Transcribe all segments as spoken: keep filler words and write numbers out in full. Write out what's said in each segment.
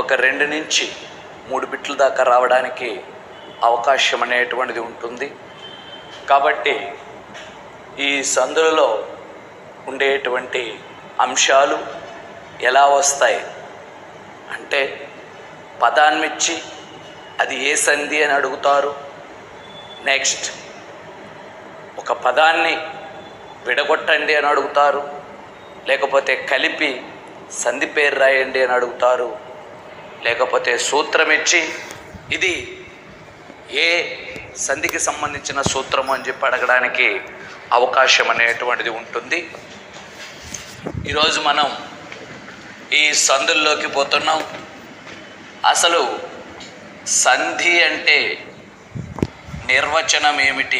ఒక రెండు నుంచి మూడు బిట్ల దాకా రావడానికి అవకాశం అనేటువంటిది ఉంటుంది. కాబట్టి ఈ సందులలో ఉండేటువంటి అంశాలు ఎలా వస్తాయి అంటే, పదాన్నిచ్చి అది ఏ సంధి అని అడుగుతారు. నెక్స్ట్ ఒక పదాన్ని విడగొట్టండి అని అడుగుతారు, లేకపోతే కలిపి సంధి పేరు రాయండి అని అడుగుతారు, లేకపోతే సూత్రం ఇచ్చి ఇది ఏ సంధికి సంబంధించిన సూత్రము అని చెప్పి అడగడానికి అవకాశం అనేటువంటిది ఉంటుంది. ఈరోజు మనం ఈ సంధుల్లోకి పోతున్నాం. అసలు సంధి అంటే నిర్వచనం ఏమిటి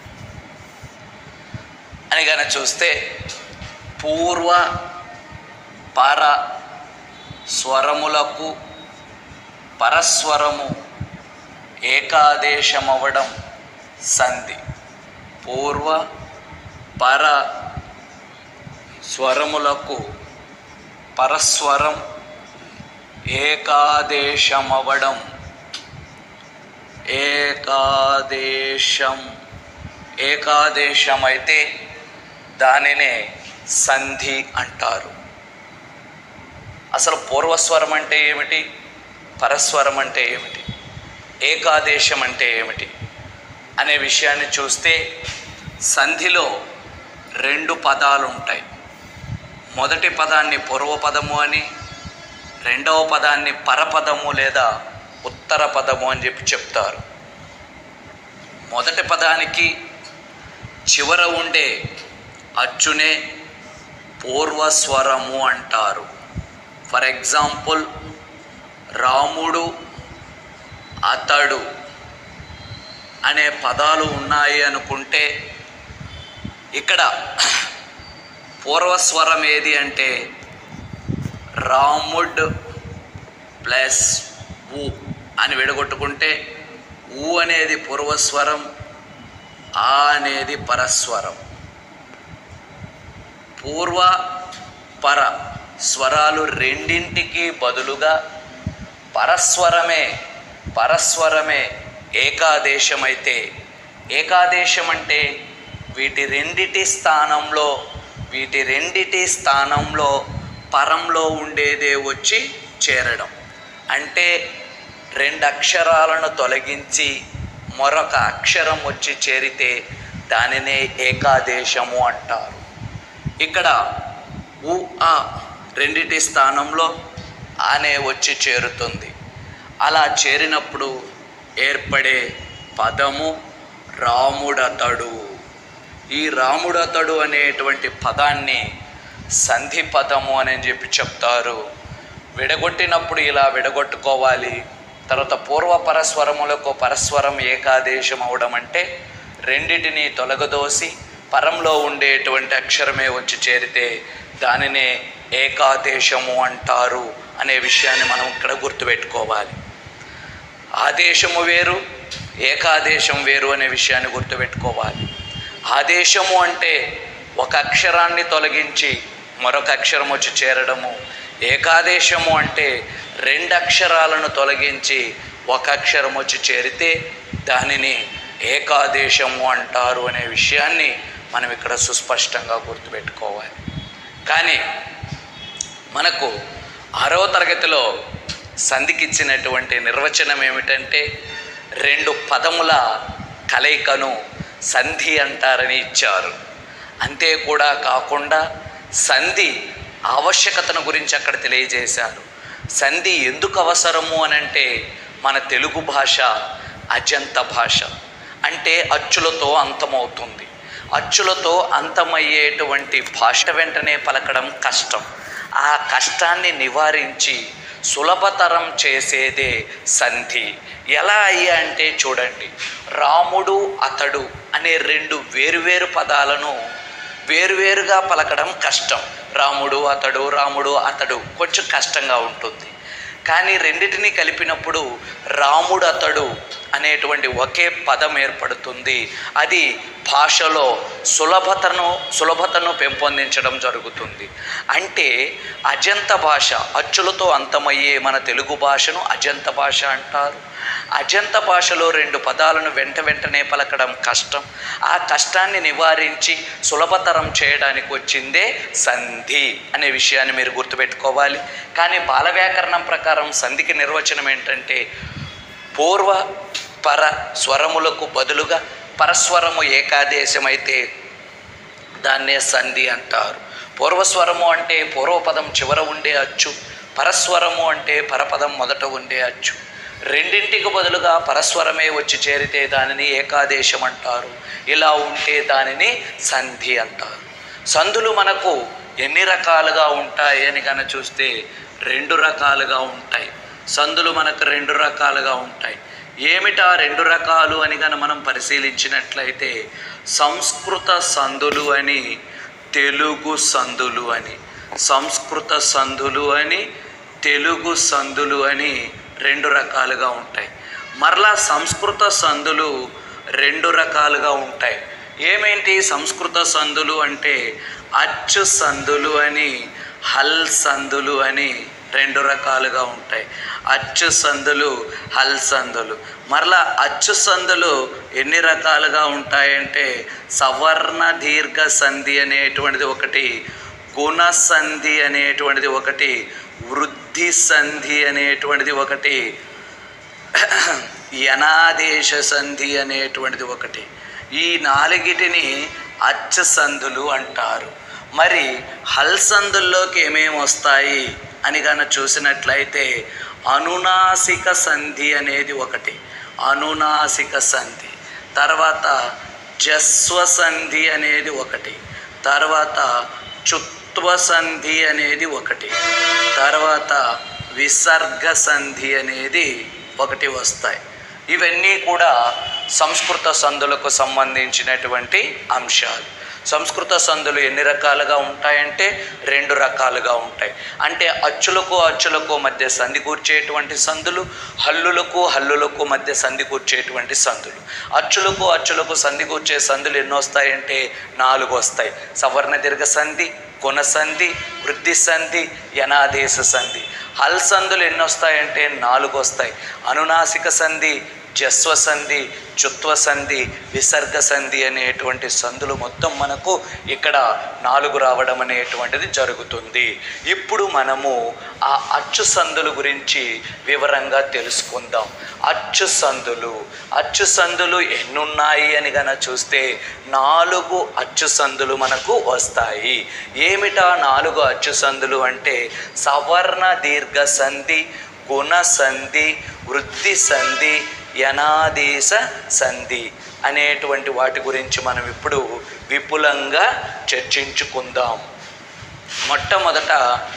అని కానీ చూస్తే, పూర్వ పర స్వరములకు పరస్వరము ఏకాదేశమవ్వడం సంధి. పూర్వ పర స్వరములకు పరస్వరం ఏకాదేశమవ్వడం ఏకాదేశం ఏకాదేశమైతే దానినే సంధి అంటారు. అసలు పూర్వస్వరం అంటే ఏమిటి, పరస్వరం అంటే ఏమిటి, ఏకాదేశం అంటే ఏమిటి అనే విషయాన్ని చూస్తే, సంధిలో రెండు పదాలు ఉంటాయి. మొదటి పదాన్ని పూర్వపదము అని, రెండవ పదాన్ని పరపదము లేదా ఉత్తర పదము అని చెప్పి చెప్తారు. మొదటి పదానికి చివర ఉండే అచ్చునే పూర్వస్వరము అంటారు. ఫర్ ఎగ్జాంపుల్, రాముడు అతడు అనే పదాలు ఉన్నాయి అనుకుంటే, ఇక్కడ పూర్వస్వరం ఏది అంటే రాముడ్ ప్లస్ ఊ అని విడగొట్టుకుంటే, ఊ అనేది పూర్వస్వరం, ఆ అనేది పరస్వరం. పూర్వ పర స్వరాలు రెండింటికి బదులుగా పరస్వరమే పరస్వరమే ఏకాదేశమైతే, ఏకాదేశం అంటే వీటి రెండిటి స్థానంలో వీటి రెండిటి స్థానంలో పరంలో ఉండేదే వచ్చి చేరడం. అంటే రెండు అక్షరాలను తొలగించి మరొక అక్షరం వచ్చి చేరితే దానినే ఏకాదేశము అంటారు. ఇక్కడ ఉ ఆ రెండిటి స్థానంలో ఆనే వచ్చి చేరుతుంది. అలా చేరినప్పుడు ఏర్పడే పదము రాముడతడు. ఈ రాముడతడు అనేటువంటి పదాన్ని సంధి పదము అని చెప్పి చెప్తారు. విడగొట్టినప్పుడు ఇలా విడగొట్టుకోవాలి. తర్వాత పూర్వపరస్వరములకు పరస్వరం ఏకాదేశం అవడం అంటే రెండిటిని తొలగదోసి పరంలో ఉండేటువంటి అక్షరమే వచ్చి చేరితే దానినే ఏకాదేశము అంటారు అనే విషయాన్ని మనం ఇక్కడ గుర్తుపెట్టుకోవాలి. ఆదేశము వేరు, ఏకాదేశం వేరు అనే విషయాన్ని గుర్తుపెట్టుకోవాలి. ఆదేశము అంటే ఒక అక్షరాన్ని తొలగించి మరొక అక్షరం వచ్చి చేరడము. ఏకాదేశము అంటే రెండు అక్షరాలను తొలగించి ఒక అక్షరం వచ్చి చేరితే దానిని ఏకాదేశము అంటారు అనే విషయాన్ని మనం ఇక్కడ సుస్పష్టంగా గుర్తుపెట్టుకోవాలి. కానీ మనకు ఆరవ తరగతిలో సంధికిచ్చినటువంటి నిర్వచనం ఏమిటంటే, రెండు పదముల కలయికను సంధి అంటారని ఇచ్చారు. అంతే కూడా కాకుండా సంధి ఆవశ్యకతను గురించి అక్కడ తెలియజేశారు. సంధి ఎందుకు అవసరము అనంటే, మన తెలుగు భాష అజంత భాష, అంటే అచ్చులతో అంతమవుతుంది. అచ్చులతో అంతమయ్యేటువంటి భాష వెంటనే పలకడం కష్టం. ఆ కష్టాన్ని నివారించి సులభతరం చేసేదే సంధి. ఎలా అయ్యా అంటే చూడండి, రాముడు అతడు అనే రెండు వేరువేరు పదాలను వేరువేరుగా పలకడం కష్టం. రాముడు అతడు రాముడు అతడు కొంచెం కష్టంగా ఉంటుంది. కానీ రెండిటిని కలిపినప్పుడు రాముడు అతడు అనేటువంటి ఒకే పదం ఏర్పడుతుంది. అది భాషలో సులభతను సులభతను పెంపొందించడం జరుగుతుంది. అంటే అజంత భాష, అచ్చులతో అంతమయ్యే మన తెలుగు భాషను అజంత భాష అంటారు. అజంత భాషలో రెండు పదాలను వెంట వెంటనే పలకడం కష్టం. ఆ కష్టాన్ని నివారించి సులభతరం చేయడానికి వచ్చిందే సంధి అనే విషయాన్ని మీరు గుర్తుపెట్టుకోవాలి. కానీ బాల వ్యాకరణం ప్రకారం సంధికి నిర్వచనం ఏంటంటే పూర్వ పర స్వరములకు బదులుగా పరస్వరము ఏకాదేశమైతే దాన్నే సంధి అంటారు. పూర్వస్వరము అంటే పూర్వపదం చివర ఉండే అచ్చు, పరస్వరము అంటే పరపదం మొదట ఉండే అచ్చు. రెండింటికి బదులుగా పరస్వరమే వచ్చి చేరితే దానిని ఏకాదేశం అంటారు. ఇలా ఉంటే దానిని సంధి అంటారు. సంధులు మనకు ఎన్ని రకాలుగా ఉంటాయి అని కనుక చూస్తే రెండు రకాలుగా ఉంటాయి. సంధులు మనకు రెండు రకాలుగా ఉంటాయి. ఏమిటా రెండు రకాలు అని కనుక మనం పరిశీలించినట్లయితే సంస్కృత సంధులు అని, తెలుగు సంధులు అని. సంస్కృత సంధులు అని, తెలుగు సంధులు అని రెండు రకాలుగా ఉంటాయి. మరలా సంస్కృత సంధులు రెండు రకాలుగా ఉంటాయి. ఏమేంటి సంస్కృత సంధులు అంటే అచ్చు సంధులు అని, హల్ సంధులు అని రెండు రకాలుగా ఉంటాయి. అచ్చు సంధులు, హల్ సంధులు. మరలా అచ్చు సంధులు ఎన్ని రకాలుగా ఉంటాయంటే సవర్ణ దీర్ఘ సంధి అనేటువంటిది ఒకటి, గుణ సంధి అనేటువంటిది ఒకటి, వృద్ధి సంధి అనేటువంటిది ఒకటి, యనాదేశ సంధి అనేటువంటిది ఒకటి. ఈ నాలుగిటిని అచ్చ సంధులు అంటారు. మరి హల్ సంధుల్లోకి ఏమేమి వస్తాయి అని కనుక చూసినట్లయితే అనునాసిక సంధి అనేది ఒకటి, అనునాసిక సంధి. తర్వాత జస్వ సంధి అనేది ఒకటి, తర్వాత చుత్వ సంధి అనేది ఒకటి, తర్వాత విసర్గ సంధి అనేది ఒకటి వస్తాయి. ఇవన్నీ కూడా సంస్కృత సంధులకు సంబంధించినటువంటి అంశాలు. సంస్కృత సంధులు ఎన్ని రకాలుగా ఉంటాయంటే రెండు రకాలుగా ఉంటాయి. అంటే అచ్చులకు అచ్చులకు మధ్య సంధి కూర్చేటువంటి సంధులు, హల్లులకు హల్లులకు మధ్య సంధి కూర్చేటువంటి సంధులు. అచ్చులకు అచ్చులకు సంధి కూర్చే సంధులు ఎన్ని వస్తాయంటే నాలుగు వస్తాయి. సవర్ణ దీర్ఘ సంధి, గుణ సంధి, వృద్ధి సంధి, యనాదేశ సంధి. హల్ సంధులు ఎన్ని వస్తాయంటే నాలుగు వస్తాయి. అనునాసిక సంధి, జస్వ సంధి, చుత్వ సంధి, విసర్గ సంధి అనేటువంటి సంధులు మొత్తం మనకు ఇక్కడ నాలుగు రావడం అనేటువంటిది జరుగుతుంది. ఇప్పుడు మనము ఆ అచ్చు సంధుల గురించి వివరంగా తెలుసుకుందాం. అచ్చు సంధులు అచ్చు సంధులు ఎన్నున్నాయి అని గన చూస్తే నాలుగు అచ్చు సంధులు మనకు వస్తాయి. ఏమిటా నాలుగు అచ్చు సంధులు అంటే సవర్ణ దీర్ఘ సంధి, గుణ సంధి, వృద్ధి సంధి, యనాదేశ సంధి అనేటువంటి వాటి గురించి మనం ఇప్పుడు విపులంగా చర్చించుకుందాం. మొట్టమొదట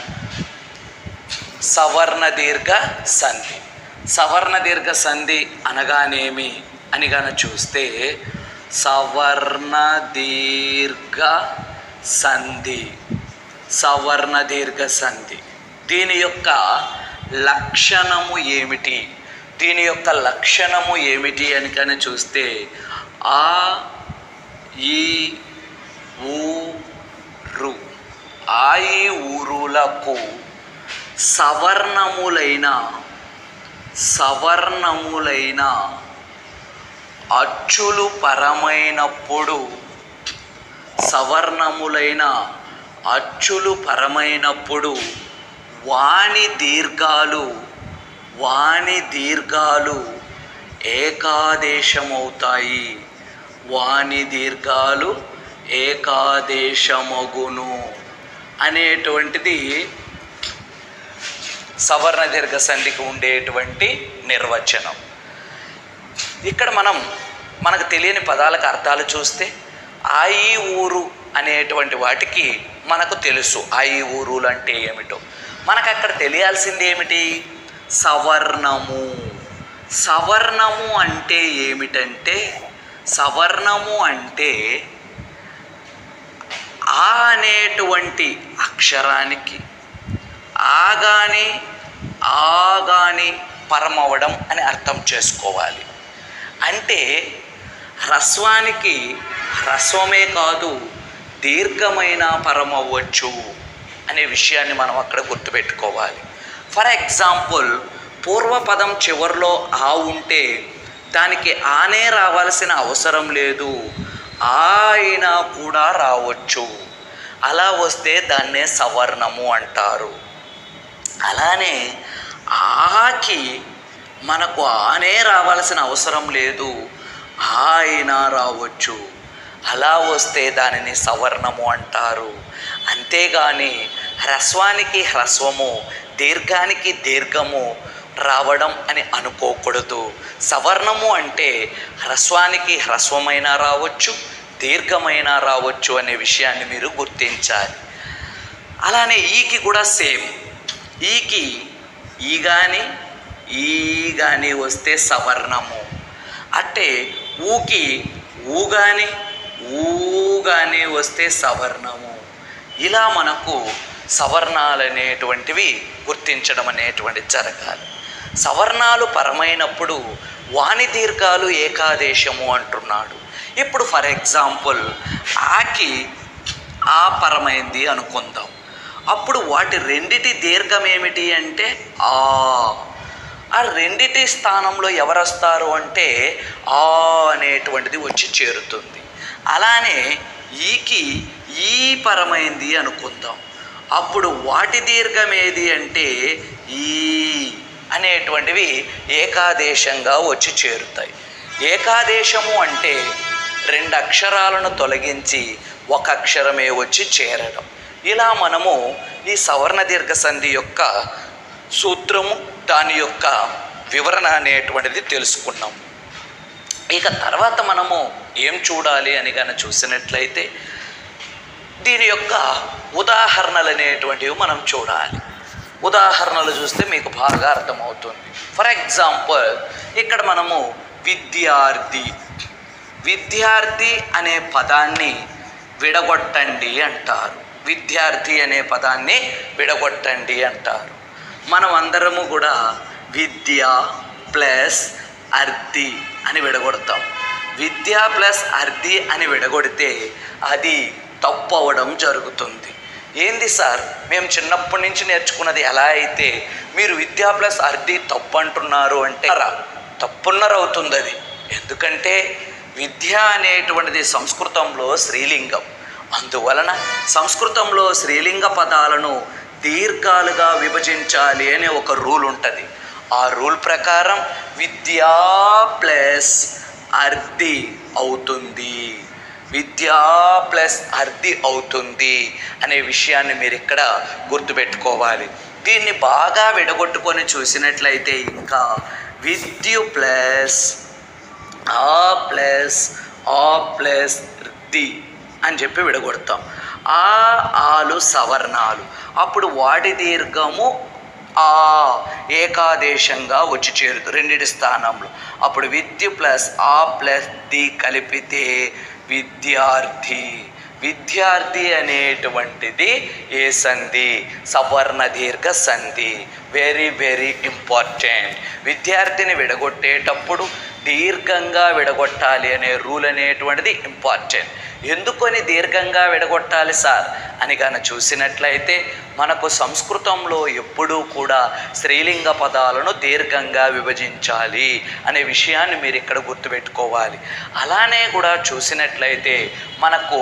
సవర్ణ దీర్ఘ సంధి. సవర్ణ దీర్ఘ సంధి అనగానేమి అని గన చూస్తే సవర్ణ దీర్ఘ సంధి, సవర్ణ దీర్ఘ సంధి దీని యొక్క లక్షణము ఏమిటి, దీని యొక్క లక్షణము ఏమిటి అని కానీ చూస్తే ఆ ఈ ఊ రు ఆయి ఊరులకు సవర్ణములైన సవర్ణములైన అచ్చులు పరమైనప్పుడు సవర్ణములైన అచ్చులు పరమైనప్పుడు వాణి దీర్ఘాలు వాణి దీర్ఘాలు ఏకాదేశమవుతాయి. వాణి దీర్ఘాలు ఏకాదేశమగును అనేటువంటిది సవర్ణ దీర్ఘ సంధికి ఉండేటువంటి నిర్వచనం. ఇక్కడ మనం మనకు తెలియని పదాలకు అర్థాలు చూస్తే ఆయి ఊరు అనేటువంటి వాటికి మనకు తెలుసు ఆయి ఊరులు అంటే ఏమిటో. మనకు అక్కడ తెలియాల్సింది ఏమిటి? సవర్ణము. సవర్ణము అంటే ఏమిటంటే సవర్ణము అంటే ఆ అనేటువంటి అక్షరానికి ఆగాని ఆగాని పరమవడం అని అర్థం చేసుకోవాలి. అంటే హ్రస్వానికి హ్రస్వమే కాదు, దీర్ఘమైన పరం అవ్వచ్చు అనే విషయాన్ని మనం అక్కడ గుర్తుపెట్టుకోవాలి. ఫర్ ఎగ్జాంపుల్, పూర్వపదం చివరిలో ఆ ఉంటే దానికి ఆనే రావాల్సిన అవసరం లేదు, ఆ అయినా కూడా రావచ్చు. అలా వస్తే దాన్నే సవర్ణము అంటారు. అలానే ఆకి మనకు ఆనే రావాల్సిన అవసరం లేదు, ఆ అయినా రావచ్చు. అలా వస్తే దానిని సవర్ణము అంటారు. అంతేగాని హ్రస్వానికి హ్రస్వము, దీర్ఘానికి దీర్ఘము రావడం అని అనుకోకూడదు. సవర్ణము అంటే హ్రస్వానికి హ్రస్వమైన రావచ్చు, దీర్ఘమైన రావచ్చు అనే విషయాన్ని మీరు గుర్తించాలి. అలానే ఈకి కూడా సేమ్. ఈకి ఈ కానీ ఈ కానీ వస్తే సవర్ణము. అంటే ఊకి ఊ కానీ ఊ కానీ వస్తే సవర్ణము. ఇలా మనకు సవర్ణాలు అనేటువంటివి గుర్తించడం అనేటువంటిది జరగాలి. సవర్ణాలు పరమైనప్పుడు వాణి దీర్ఘాలు ఏకాదేశము అంటున్నాడు. ఇప్పుడు ఫర్ ఎగ్జాంపుల్, ఆకి ఆ పరమైంది అనుకుందాం. అప్పుడు వాటి రెండిటి దీర్ఘం ఏమిటి అంటే ఆ. ఆ రెండిటి స్థానంలో ఎవరు వస్తారు అంటే ఆ అనేటువంటిది వచ్చి చేరుతుంది. అలానే ఈకి ఈ పరమైంది అనుకుందాం. అప్పుడు వాటి దీర్ఘం ఏది అంటే ఈ అనేటువంటివి ఏకాదేశంగా వచ్చి చేరుతాయి. ఏకాదేశము అంటే రెండు అక్షరాలను తొలగించి ఒక అక్షరమే వచ్చి చేరడం. ఇలా మనము ఈ సవర్ణ దీర్ఘ సంధి యొక్క సూత్రము, దాని యొక్క వివరణ అనేటువంటిది తెలుసుకున్నాం. ఇక తర్వాత మనము ఏం చూడాలి అని కనుక చూసినట్లయితే దీని యొక్క ఉదాహరణలు అనేటువంటివి మనం చూడాలి. ఉదాహరణలు చూస్తే మీకు బాగా అర్థమవుతుంది. ఫర్ ఎగ్జాంపుల్, ఇక్కడ మనము విద్యార్థి విద్యార్థి అనే పదాన్ని విడగొట్టండి అంటారు. విద్యార్థి అనే పదాన్ని విడగొట్టండి అంటారు. మనం అందరము కూడా విద్య ప్లస్ అర్ధి అని విడగొడతాం. విద్య ప్లస్ అర్ధి అని విడగొడితే అది తప్పు అవ్వడం జరుగుతుంది. ఏంది సార్, మేము చిన్నప్పటి నుంచి నేర్చుకున్నది ఎలా అయితే మీరు విద్య ప్లస్ అర్ధి తప్పు అంటున్నారు అంటే తప్పున్నర అవుతుంది అది. ఎందుకంటే విద్య అనేటువంటిది సంస్కృతంలో స్త్రీలింగం. అందువలన సంస్కృతంలో స్త్రీలింగ పదాలను దీర్ఘాలుగా విభజించాలి అనే ఒక రూల్ ఉంటుంది. ఆ రూల్ ప్రకారం విద్యా ప్లస్ అర్ధి అవుతుంది, విద్యా ప్లస్ అర్ధి అవుతుంది అనే విషయాన్ని మీరు ఇక్కడ గుర్తుపెట్టుకోవాలి. దీన్ని బాగా విడగొట్టుకొని చూసినట్లయితే ఇంకా విద్యు ప్లస్ ఆ ప్లస్ ఆ ప్లస్ ది అని చెప్పి విడగొడతాం. ఆ ఆలు సవర్ణాలు. అప్పుడు వాటి దీర్ఘము ఆ ఏకాదేశంగా వచ్చి చేరుతుంది రెండిటి స్థానంలో. అప్పుడు విద్యు ప్లస్ ఆ ప్లస్ ది కలిపితే విద్యార్థి. విద్యార్థి అనేటువంటిది ఏ సంధి? సవర్ణ దీర్ఘ సంధి. Very very important. విద్యార్థిని విడగొట్టేటప్పుడు దీర్ఘంగా విడగొట్టాలి అనే రూల్ అనేటువంటిది ఇంపార్టెంట్. ఎందుకని దీర్ఘంగా విడగొట్టాలి సార్ అని కానీ చూసినట్లయితే మనకు సంస్కృతంలో ఎప్పుడూ కూడా స్త్రీలింగ పదాలను దీర్ఘంగా విభజించాలి అనే విషయాన్ని మీరు ఇక్కడ గుర్తుపెట్టుకోవాలి. అలానే కూడా చూసినట్లయితే మనకు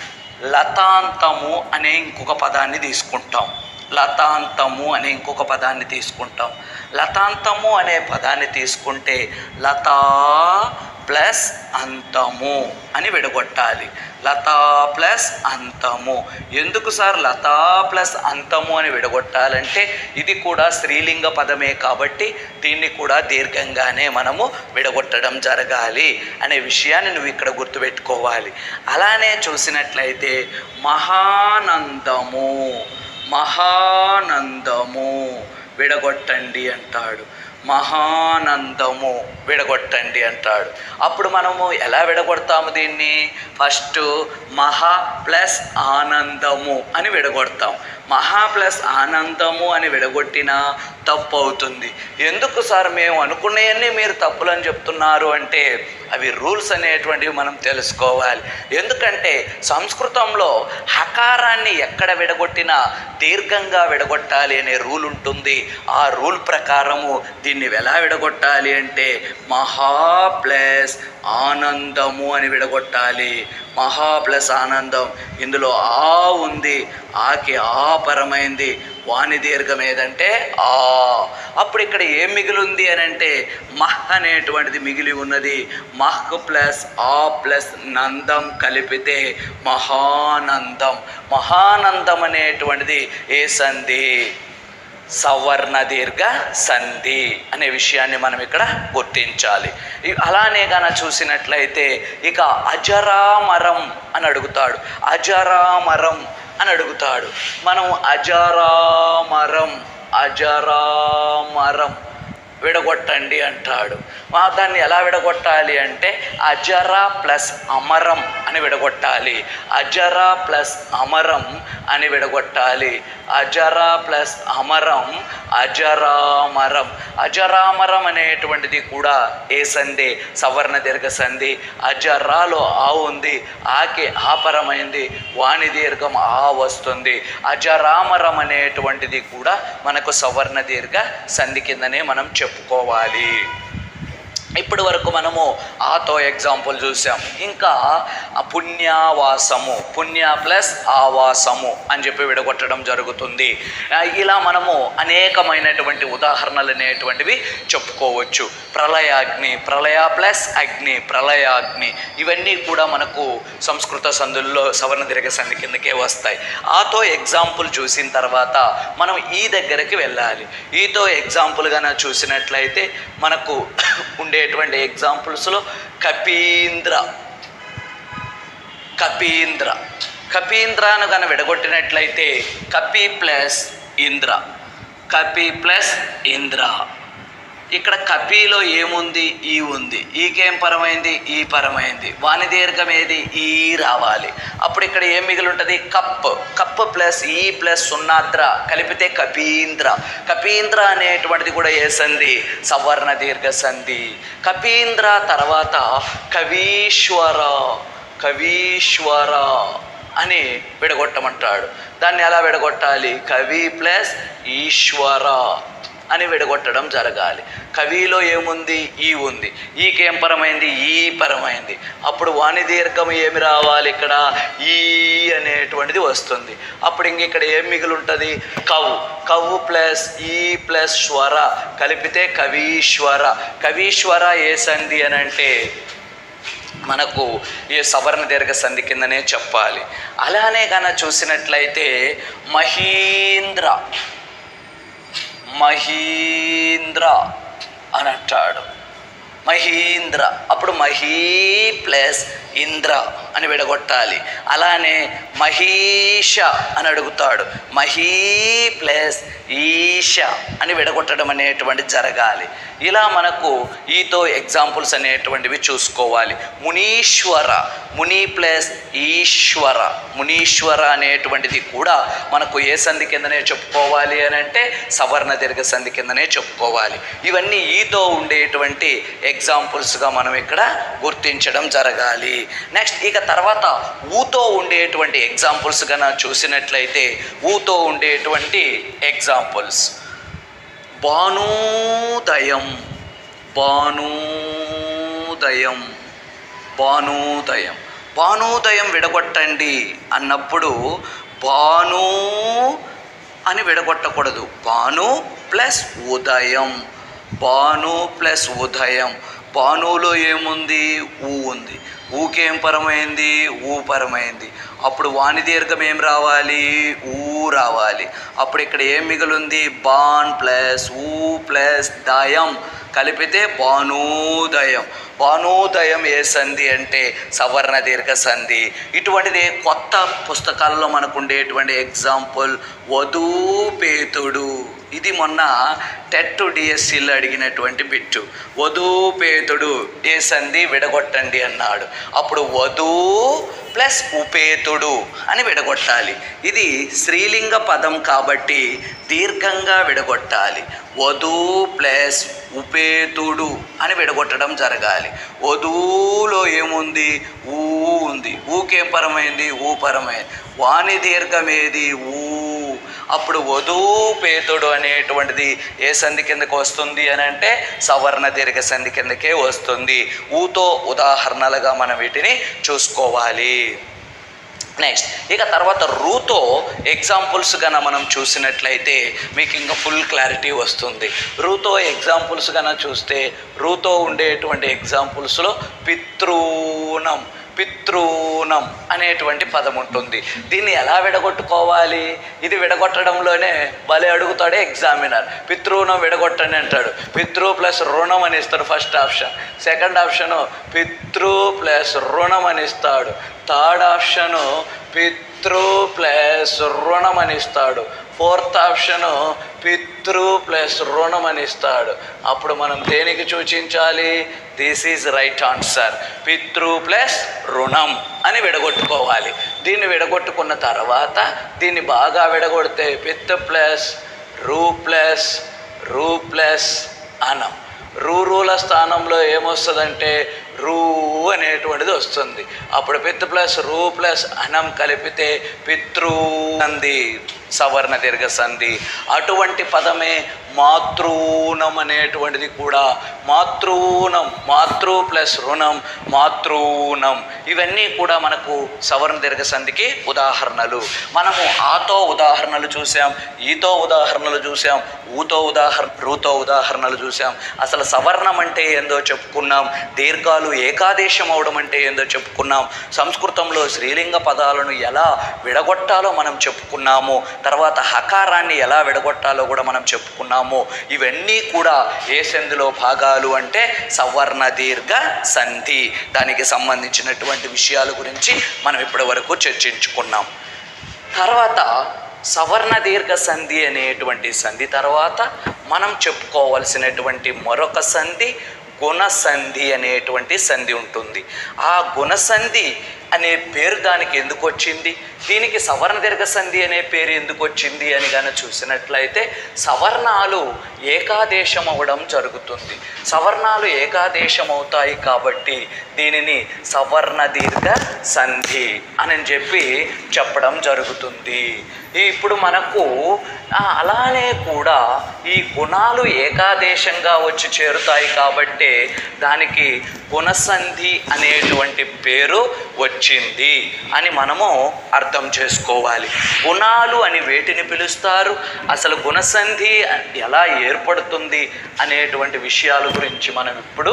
లతాంతము అనే ఇంకొక పదాన్ని తీసుకుంటాం. లతాంతము అనే ఇంకొక పదాన్ని తీసుకుంటాం. లతాంతము అనే పదాన్ని తీసుకుంటే లతా ప్లస్ అంతము అని విడగొట్టాలి. లతా ప్లస్ అంతము. ఎందుకు సార్ లతా ప్లస్ అంతము అని విడగొట్టాలంటే ఇది కూడా స్త్రీలింగ పదమే కాబట్టి దీన్ని కూడా దీర్ఘంగానే మనము విడగొట్టడం జరగాలి అనే విషయాన్ని నువ్వు ఇక్కడ గుర్తుపెట్టుకోవాలి. అలానే చూసినట్లయితే మహానందము మహానందము విడగొట్టండి అంటాడు. మహానందము విడగొట్టండి అంటాడు. అప్పుడు మనము ఎలా విడగొడతాము దీన్ని? ఫస్ట్ మహా ప్లస్ ఆనందము అని విడగొడతాం. మహా ప్లస్ ఆనందము అని విడగొట్టినా తప్పు అవుతుంది. ఎందుకు సార్ మేము అనుకునేవన్నీ మీరు తప్పులని చెప్తున్నారు అంటే అవి రూల్స్ అనేటువంటివి మనం తెలుసుకోవాలి. ఎందుకంటే సంస్కృతంలో హకారాన్ని ఎక్కడ విడగొట్టినా దీర్ఘంగా విడగొట్టాలి అనే రూల్ ఉంటుంది. ఆ రూల్ ప్రకారము దీన్ని ఎలా విడగొట్టాలి అంటే మహా ప్లస్ ఆనందము అని విడగొట్టాలి. మహా ప్లస్ ఆనందం, ఇందులో ఆ ఉంది, ఆకి ఆ పరమైంది, వాణి దీర్ఘం ఏదంటే ఆ. అప్పుడు ఇక్కడ ఏం మిగిలి ఉంది అని అంటే మహ్ అనేటువంటిది మిగిలి ఉన్నది. మహ్ ప్లస్ ఆ ప్లస్ నందం కలిపితే మహానందం. మహానందం అనేటువంటిది ఏ సంధి? సవర్ణ దీర్ఘ సంధి అనే విషయాన్ని మనం ఇక్కడ గుర్తించాలి. అలానే గాన చూసినట్లయితే ఇక అజరామరం అని అడుగుతాడు. అజరామరం అని అడుగుతాడు. మనం అజరామరం అజరామరం విడగొట్టండి అంటాడు. దాన్ని ఎలా విడగొట్టాలి అంటే అజర ప్లస్ అమరం అని విడగొట్టాలి. అజర ప్లస్ అమరం అని విడగొట్టాలి. అజర ప్లస్ అమరం అజరామరం. అజరామరం అనేటువంటిది కూడా ఏ సంధి? సవర్ణ దీర్ఘ సంధి. అజరాలో ఆ ఉంది, ఆకి ఆపరమైంది, వాణి దీర్ఘం ఆ వస్తుంది. అజరామరం అనేటువంటిది కూడా మనకు సవర్ణ దీర్ఘ సంధి కిందనే మనం చెప్పుకోవాలి. ఇప్పటి వరకు మనము ఆతో ఎగ్జాంపుల్ చూసాం. ఇంకా పుణ్యావాసము, పుణ్య ప్లస్ ఆవాసము అని చెప్పి విడగొట్టడం జరుగుతుంది. ఇలా మనము అనేకమైనటువంటి ఉదాహరణలు అనేటువంటివి చెప్పుకోవచ్చు. ప్రళయాగ్ని, ప్రళయ ప్లస్ అగ్ని, ప్రళయాగ్ని, ఇవన్నీ కూడా మనకు సంస్కృత సంధుల్లో సవర్ణ దీర్ఘ సంధి కిందకే వస్తాయి. ఆతో ఎగ్జాంపుల్ చూసిన తర్వాత మనం ఈ దగ్గరికి వెళ్ళాలి. ఈతో ఎగ్జాంపుల్గా చూసినట్లయితే మనకు ఉండేటువంటి ఎగ్జాంపుల్స్లో కపీంద్ర, కపీంద్ర కపీంద్రాను కనుక విడగొట్టినట్లయితే కపి ప్లస్ ఇంద్ర, కపి ప్లస్ ఇంద్ర. ఇక్కడ కపిలో ఏముంది? ఈ ఉంది. ఈకేం పరమైంది? ఈ పరమైంది. వాణి దీర్ఘం ఏది? ఈ రావాలి. అప్పుడు ఇక్కడ ఏం మిగిలి ఉంటుంది? కప్. కప్ ప్లస్ ఈ ప్లస్ సున్నాద్ర కలిపితే కపీంద్ర. కపీంద్ర అనేటువంటిది కూడా ఏ సంధి? సవర్ణ దీర్ఘ సంధి. కపీంద్ర తర్వాత కవీశ్వర, కవీశ్వర అని విడగొట్టమంటాడు. దాన్ని ఎలా విడగొట్టాలి? కవి ప్లస్ ఈశ్వర అని విడగొట్టడం జరగాలి. కవిలో ఏముంది? ఈ ఉంది. ఈకేం పరమైంది? ఈ పరమైంది. అప్పుడు వాణి దీర్ఘం ఏమి రావాలి? ఇక్కడ ఈ అనేటువంటిది వస్తుంది. అప్పుడు ఇంక ఇక్కడ ఏం మిగిలి ఉంటుంది? కవు. కవు ప్లస్ ఈ ప్లస్ స్వర కలిపితే కవీశ్వర. కవీశ్వర ఏ సంధి అని అంటే మనకు ఈ సవర్ణ దీర్ఘ సంధి కిందనే చెప్పాలి. అలానే కనుక చూసినట్లయితే మహీంద్ర, మహీంద్ర అని అంటాడు. మహీంద్ర అప్పుడు మహీ ప్లస్ ఇంద్ర అని విడగొట్టాలి. అలానే మహీష అని అడుగుతాడు. మహీ ప్లస్ ఈష అని విడగొట్టడం అనేటువంటి జరగాలి. ఇలా మనకు ఈతో ఎగ్జాంపుల్స్ అనేటువంటివి చూసుకోవాలి. మునీశ్వర, ముని ప్లస్ ఈశ్వర, మునీశ్వర అనేటువంటిది కూడా మనకు ఏ సంధి కిందనే చెప్పుకోవాలి అని అంటే సవర్ణ దీర్ఘ సంధి కిందనే చెప్పుకోవాలి. ఇవన్నీ ఈతో ఉండేటువంటి ఎగ్జాంపుల్స్గా మనం ఇక్కడ గుర్తించడం జరగాలి. నెక్స్ట్ ఇక తర్వాత ఊతో ఉండేటువంటి ఎగ్జాంపుల్స్ కన్నా చూసినట్లయితే ఊతో ఉండేటువంటి ఎగ్జాంపుల్స్ భానోదయం, భానోదయం, భానోదయం. భానోదయం విడగొట్టండి అన్నప్పుడు భాను అని విడగొట్టకూడదు. భాను ప్లస్ ఉదయం, భాను ప్లస్ ఉదయం. భానులో ఏముంది? ఊ ఉంది. ఊకేం పరమైంది? ఊ పరమైంది. అప్పుడు వాణి దీర్ఘం ఏం రావాలి? ఊ రావాలి. అప్పుడు ఇక్కడ ఏం మిగులుంది? బాన్ ప్లస్ ఊ ప్లస్ దయం కలిపితే భానోదయం. భానోదయం ఏ సంధి అంటే సవర్ణ దీర్ఘ సంధి. ఇటువంటిది కొత్త పుస్తకాల్లో మనకు ఉండేటువంటి ఎగ్జాంపుల్ వధూపేతుడు ఇది మొన్న టెట్ డిఎస్సిలో అడిగినటువంటి బిట్టు. వధూపేతుడు ఏ సంధి విడగొట్టండి అన్నాడు. అప్పుడు వధూ ప్లస్ ఉపేతుడు అని విడగొట్టాలి. ఇది స్త్రీలింగ పదం కాబట్టి దీర్ఘంగా విడగొట్టాలి. వధూ ప్లస్ ఉపేతుడు అని విడగొట్టడం జరగాలి. వధూలో ఏముంది? ఊ ఉంది. ఊకేం పరమైంది? ఊ పరమైంది. వాణి దీర్ఘమేది? ఊ. అప్పుడు వధూపేతుడు అనేటువంటిది ఏ సంధి కిందకి వస్తుంది అని అంటే సవర్ణ దీర్ఘ సంధి కిందకే వస్తుంది. ఊతో ఉదాహరణలుగా మనం వీటిని చూసుకోవాలి. నెక్స్ట్ ఇక తర్వాత రూతో ఎగ్జాంపుల్స్ కన్నా మనం చూసినట్లయితే మీకు ఇంకా ఫుల్ క్లారిటీ వస్తుంది. రూతో ఎగ్జాంపుల్స్ కన్నా చూస్తే రూతో ఉండేటువంటి ఎగ్జాంపుల్స్లో పితృనం పితృనం అనేటువంటి పదం ఉంటుంది. దీన్ని ఎలా విడగొట్టుకోవాలి? ఇది విడగొట్టడంలోనే భలే అడుగుతాడే ఎగ్జామినర్. పితృనం విడగొట్టని అంటాడు. పితృ ప్లస్ రుణం అని ఇస్తాడు ఫస్ట్ ఆప్షన్. సెకండ్ ఆప్షను పితృ ప్లస్ రుణం అని ఇస్తాడు. థర్డ్ ఆప్షను పితృ ప్లస్ రుణం అని ఇస్తాడు. ఫోర్త్ ఆప్షను పితృ ప్లస్ రుణం అని ఇస్తాడు. అప్పుడు మనం దేనికి సూచించాలి? This is right answer. పితృ ప్లస్ రుణం అని విడగొట్టుకోవాలి. దీన్ని విడగొట్టుకున్న తర్వాత దీన్ని బాగా విడగొడితే పిత్ ప్లస్ రూ ప్లస్ రూ ప్లస్ అనం. రూ రూల స్థానంలో ఏమొస్తుందంటే రూ అనేటువంటిది వస్తుంది. అప్పుడు పిత్ ప్లస్ రూ ప్లస్ అనం కలిపితే పితృ సంధి, సవర్ణ దీర్ఘ సంధి. అటువంటి పదమే మాతృనం అనేటువంటిది కూడా. మాతృనం, మాతృ ప్లస్ రుణం, మాతృనం. ఇవన్నీ కూడా మనకు సవర్ణ దీర్ఘ సంధికి ఉదాహరణలు. మనము ఆతో ఉదాహరణలు చూసాం, ఈతో ఉదాహరణలు చూసాం, ఊతో ఉదాహరణ రూతో ఉదాహరణలు చూసాం. అసలు సవర్ణం అంటే ఏందో చెప్పుకున్నాం. దీర్ఘాలు ఏకాదేశం అవడం అంటే ఏందో చెప్పుకున్నాం. సంస్కృతంలో స్త్రీలింగ పదాలను ఎలా విడగొట్టాలో మనం చెప్పుకున్నాము. తర్వాత హకారాన్ని ఎలా విడగొట్టాలో కూడా మనం చెప్పుకున్నాము. ఇవన్నీ కూడా ఏ సంధిలో భాగాలు అంటే సవర్ణ దీర్ఘ సంధి. దానికి సంబంధించినటువంటి విషయాల గురించి మనం ఇప్పటి వరకు చర్చించుకున్నాం. తర్వాత సవర్ణ దీర్ఘ సంధి అనేటువంటి సంధి తర్వాత మనం చెప్పుకోవాల్సినటువంటి మరొక సంధి గుణసంధి అనేటువంటి సంధి ఉంటుంది. ఆ గుణసంధి అనే పేరు దానికి ఎందుకు వచ్చింది, దీనికి సవర్ణ దీర్ఘ సంధి అనే పేరు ఎందుకు వచ్చింది అని కానీ చూసినట్లయితే సవర్ణాలు ఏకాదేశం అవ్వడం జరుగుతుంది. సవర్ణాలు ఏకాదేశం అవుతాయి కాబట్టి దీనిని సవర్ణ దీర్ఘ సంధి అని చెప్పి చెప్పడం జరుగుతుంది. ఇప్పుడు మనకు అలానే కూడా ఈ గుణాలు ఏకాదేశంగా వచ్చి చేరుతాయి కాబట్టి దానికి గుణసంధి అనేటువంటి పేరు వచ్చింది అని మనము అర్థం చేసుకోవాలి. గుణాలు అని వేటిని పిలుస్తారు, అసలు గుణసంధి ఎలా ఏర్పడుతుంది అనేటువంటి విషయాల గురించి మనం ఇప్పుడు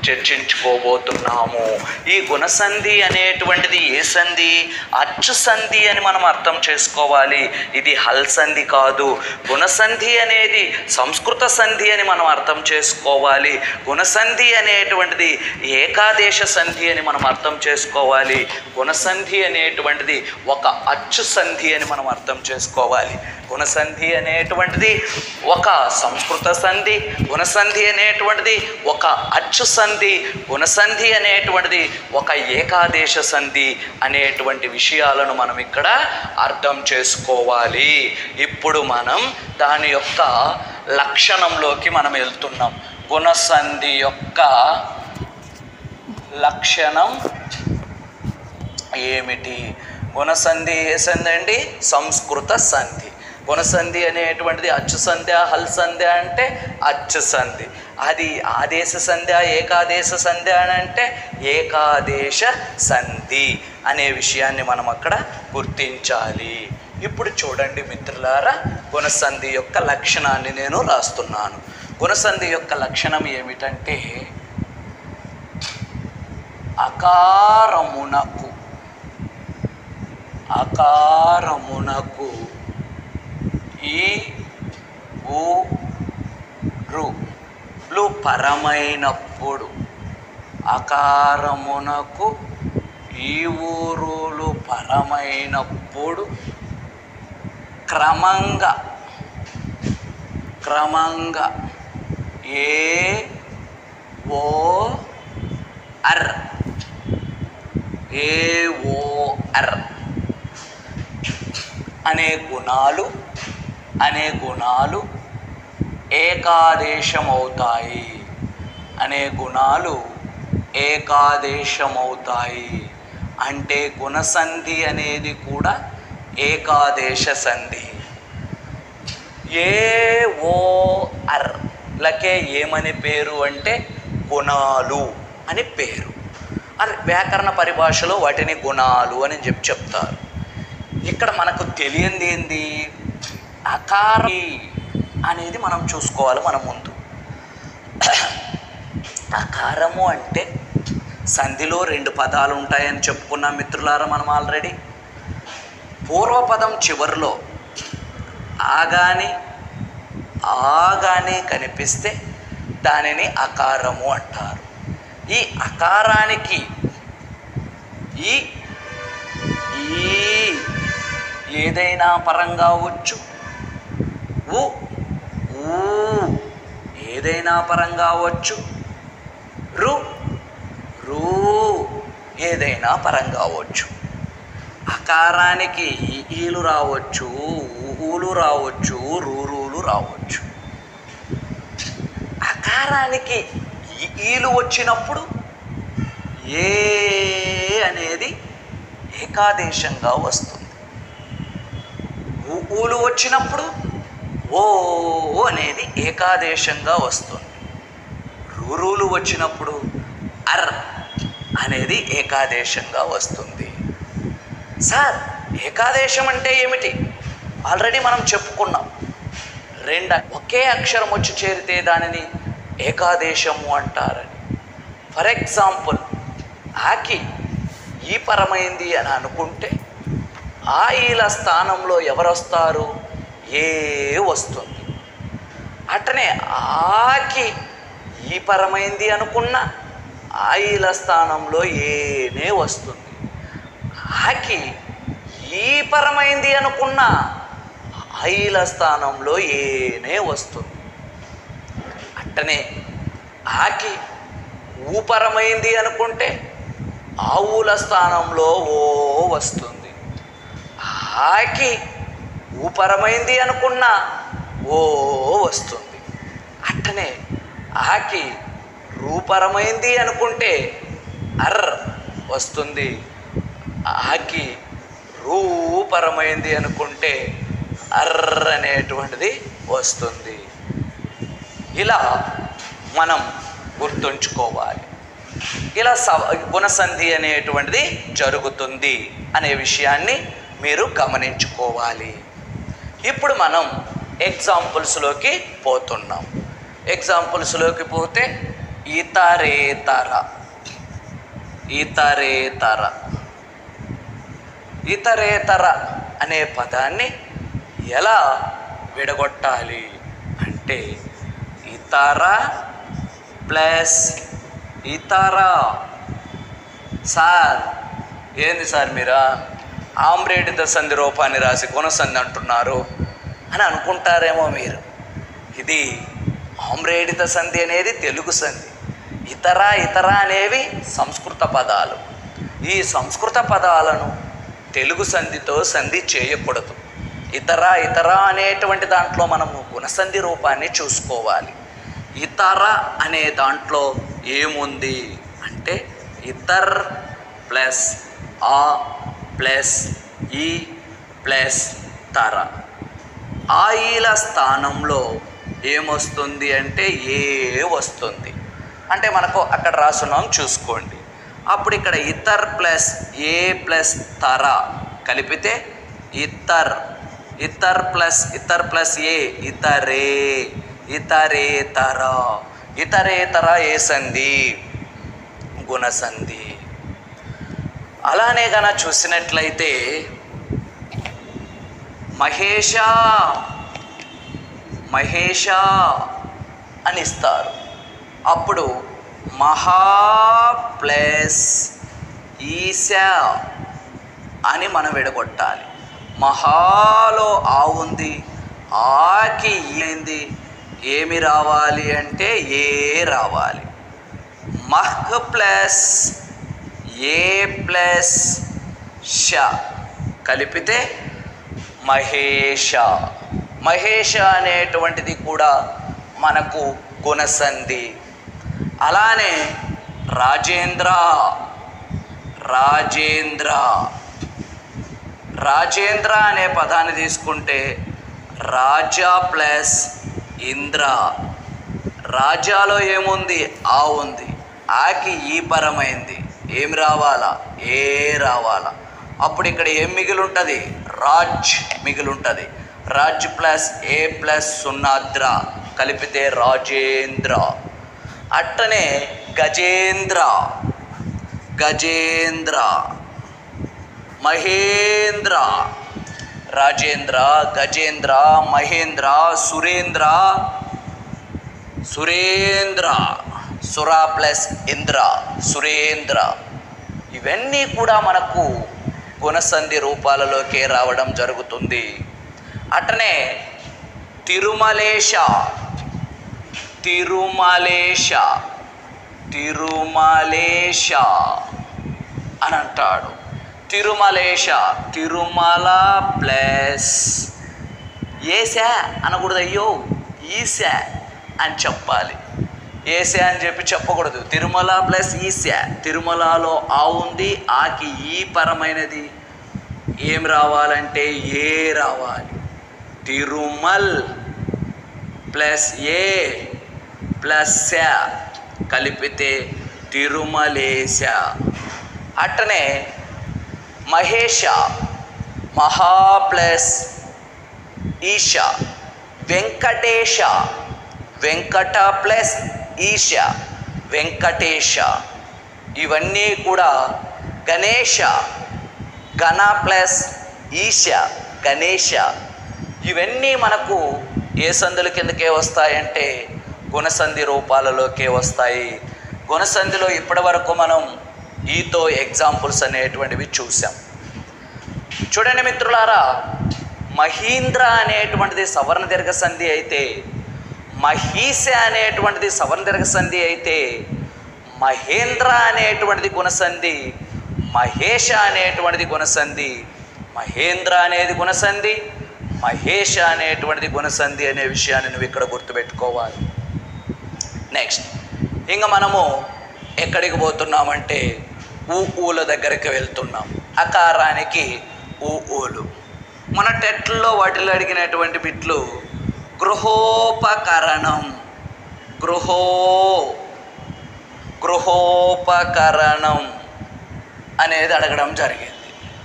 చర్చించుకోబోతున్నాము. ఈ గుణసంధి అనేటువంటిది ఏ సంధి? అచ్చు సంధి అని మనం అర్థం చేసుకోవాలి. ఇది హల్ సంధి కాదు. గుణసంధి అనేది సంస్కృత సంధి అని మనం అర్థం చేసుకోవాలి. గుణసంధి అనేటువంటిది ఏకాదేశ సంధి అని మనం అర్థం చేసుకోవాలి. గుణసంధి అనేటువంటిది ఒక అచ్చు సంధి అని మనం అర్థం చేసుకోవాలి. గుణసంధి అనేటువంటిది ఒక సంస్కృత సంధి, గుణసంధి అనేటువంటిది ఒక అచ్చు సంధి, గుణసంధి అనేటువంటిది ఒక ఏకాదేశ సంధి అనేటువంటి విషయాలను మనం ఇక్కడ అర్థం చేసుకోవాలి. ఇప్పుడు మనం దాని యొక్క లక్షణంలోకి మనం వెళ్తున్నాం. గుణసంధి యొక్క లక్షణం ఏమిటి? గుణసంధి ఏ సంధి అండి? సంస్కృత సంధి. గుణసంధి అనేటువంటిది అచ్చు సంధ్య, హల్ సంధ్య అంటే అచ్చు సంధి. అది ఆదేశ సంధ్య, ఏకాదేశ సంధ్య అని అంటే ఏకాదేశ సంధి అనే విషయాన్ని మనం అక్కడ గుర్తించాలి. ఇప్పుడు చూడండి మిత్రులారా, గుణసంధి యొక్క లక్షణాన్ని నేను రాస్తున్నాను. గుణసంధి యొక్క లక్షణం ఏమిటంటే అకారమునకు అకారమునకు ఈ ఊ రు లు పరమైనప్పుడు, అకారమునకు ఈ ఊరులు పరమైనప్పుడు క్రమంగా క్రమంగా ఏ ఓ అర్ ఏ ఓ అర్ అనే గుణాలు అనే గుణాలు ఏకాదేశమవుతాయి అనే గుణాలు ఏకాదేశమవుతాయి. అంటే గుణసంధి అనేది కూడా ఏకాదేశ సంధి. ఏ ఓ అర్ లకే ఏమని పేరు అంటే గుణాలు అని పేరు. అది వ్యాకరణ పరిభాషలో వాటిని గుణాలు అని చెప్పి చెప్తారు. ఇక్కడ మనకు తెలియంది ఏంది? అకారం అనేది మనం చూసుకోవాలి. మన ముందు అకారము అంటే సంధిలో రెండు పదాలు ఉంటాయని చెప్పుకున్నాం మిత్రులారా మనం ఆల్రెడీ. పూర్వపదం చివరిలో ఆగాని ఆగాని కనిపిస్తే దానిని అకారము అంటారు. ఈ అకారానికి ఈ ఈ ఏదైనా పరంగా వచ్చు, ఉ ఊ ఏదైనా పరంగా వచ్చు, రు రూ ఏదైనా పరంగా అవచ్చు. అకారానికి ఈలు రావచ్చు, ఊలు రావచ్చు, రూరులు రావచ్చు. అకారానికి ఈలు వచ్చినప్పుడు ఏ అనేది ఏకాదేశంగా వస్తుంది. ఊలు వచ్చినప్పుడు ఓ అనేది ఏకాదేశంగా వస్తుంది. రూరులు వచ్చినప్పుడు అర్ అనేది ఏకాదేశంగా వస్తుంది. సార్ ఏకాదేశం అంటే ఏమిటి? ఆల్రెడీ మనం చెప్పుకున్నాం. రెండు ఒకే అక్షరం వచ్చి చేరితే దానిని ఏకాదేశము అంటారని. ఫర్ ఎగ్జాంపుల్ ఆకి ఈ పరమైంది అని అనుకుంటే ఆ ఈల స్థానంలో ఎవరు వస్తారు? ఏ వస్తుంది. అట్టనే ఆకి ఈ పరమైంది అనుకున్న ఆ ఈల స్థానంలో ఏనే వస్తుంది. ఆకి ఈ పరమైంది అనుకున్న ఆ ఈల స్థానంలో ఏనే వస్తుంది. అట్టనే ఆకి ఊపరమైంది అనుకుంటే ఆ ఊల స్థానంలో ఓ వస్తుంది. ఆకి ఊపరమైంది అనుకున్న ఓ వస్తుంది. అట్టనే ఆకి రూపరమైంది అనుకుంటే అర్ వస్తుంది. ఆకి రూపరమైంది అనుకుంటే అర్ర అనేటువంటిది వస్తుంది. ఇలా మనం గుర్తుంచుకోవాలి. ఇలా స గుణసంధి అనేటువంటిది జరుగుతుంది అనే విషయాన్ని మీరు గమనించుకోవాలి. ఇప్పుడు మనం ఎగ్జాంపుల్స్లోకి పోతున్నాం. ఎగ్జాంపుల్స్లోకి పోతే ఇతరేతర ఇతరేతర ఇతరేతర అనే పదాన్ని ఎలా విడగొట్టాలి అంటే ఇతర ప్లస్ ఇతర. సార్ ఏంది సార్ మీరా ఆమ్రేడిత సంధి రూపాన్ని రాసి గుణసంధి అంటున్నారు అని అనుకుంటారేమో మీరు. ఇది ఆమ్రేడిత సంధి అనేది తెలుగు సంధి. ఇతర ఇతర అనేవి సంస్కృత పదాలు. ఈ సంస్కృత పదాలను తెలుగు సంధితో సంధి చేయకూడదు. ఇతర ఇతర అనేటువంటి దాంట్లో మనము గుణసంధి రూపాన్ని చూసుకోవాలి. ఇతర అనే దాంట్లో ఏముంది అంటే ఇతర్ ప్లస్ ఆ ప్లస్ ఈ ప్లస్ తర. ఆ ఈల స్థానంలో ఏమొస్తుంది అంటే ఏ వస్తుంది. అంటే మనకు అక్కడ రాసున్నాం చూసుకోండి. అప్పుడు ఇక్కడ ఇతర్ ప్లస్ ఏ ప్లస్ తర కలిపితే ఇతర్ ఇతర్ ప్లస్ ఇతర్ ప్లస్ ఏ ఇతరే ఇతరేతర. ఇతరేతర ఏ సంధి? గుణసంధి. అలానే గన చూసినట్లయితే మహేష మహేష అని ఇస్తారు. అప్పుడు మహా ప్లస్ ఈశా అని మనం విడగొట్టాలి. మహాలో ఆ ఉంది, ఆకి ఏంది, ఏమి రావాలి అంటే ఏ రావాలి. మహ్ ప్లస్ ఏ ప్లస్ ష కలిపితే మహేష. మహేష అనేటువంటిది కూడా మనకు గుణసంధి. అలానే రాజేంద్ర రాజేంద్ర రాజేంద్ర అనే పదాన్ని తీసుకుంటే రాజా ప్లస్ ఇంద్ర. రాజాలో ఏముంది? ఆ ఉంది. ఆకి ఈ పరమైంది. ఏం రావాలా? ఏ రావాలా. అప్పుడు ఇక్కడ ఏం మిగిలి ఉంటుంది? రాజ్ మిగిలి ఉంటుంది. రాజ్ ప్లస్ ఏ ప్లస్ సున్నాద్ర కలిపితే రాజేంద్ర. అట్టనే గజేంద్ర గజేంద్ర మహేంద్ర రాజేంద్ర గజేంద్ర మహేంద్ర సురేంద్ర సురేంద్ర సురా ప్లస్ ఇంద్ర సురేంద్ర. ఇవన్నీ కూడా మనకు గుణసంధి రూపాలలోకే రావడం జరుగుతుంది. అటనే తిరుమలేశ తిరుమలేశ తిరుమలేశ అని అంటాడు. తిరుమలేశ తిరుమల ప్లస్ ఏసా అనకూడదు, అయ్యో ఈశా అని చెప్పాలి. ఏసా అని చెప్పి చెప్పకూడదు. తిరుమల ప్లస్ ఈశా. తిరుమలలో ఆ ఉంది, ఆకి ఈ పరమైనది. ఏం రావాలంటే ఏ రావాలి. తిరుమల్ ప్లస్ ఏ ప్లస్ శ కలిపితే తిరుమలేశ. అట్టనే మహేష మహా ప్లస్ ఈశ. వెంకటేశ వెంకట ప్లస్ ఈశ వెంకటేశ. ఇవన్నీ కూడా గణేశ గణ ప్లస్ ఈశ గణేశ. ఇవన్నీ మనకు ఏ సంధుల కిందకే వస్తాయంటే గుణసంధి రూపాలలోకే వస్తాయి. గుణసంధిలో ఇప్పటి వరకు మనం ఈతో ఎగ్జాంపుల్స్ అనేటువంటివి చూసాం. చూడండి మిత్రులారా, మహీంద్ర అనేటువంటిది సవర్ణ దీర్ఘ సంధి అయితే, మహీశ అనేటువంటిది సవర్ణ దీర్ఘ సంధి అయితే, మహేంద్ర అనేటువంటిది గుణసంధి, మహేష అనేటువంటిది గుణసంధి, మహేంద్ర అనేది గుణసంధి, మహేష అనేటువంటిది గుణసంధి అనే విషయాన్ని నువ్వు ఇక్కడ గుర్తుపెట్టుకోవాలి. నెక్స్ట్ ఇంకా మనము ఎక్కడికి పోతున్నామంటే ఊ ఊల దగ్గరికి వెళ్తున్నాం. అకారానికి ఊ ఊలు. మన టెట్లో వాటిలో అడిగినటువంటి బిట్లు గృహోపకరణం గృహో గృహోపకరణం అనేది అడగడం జరిగింది.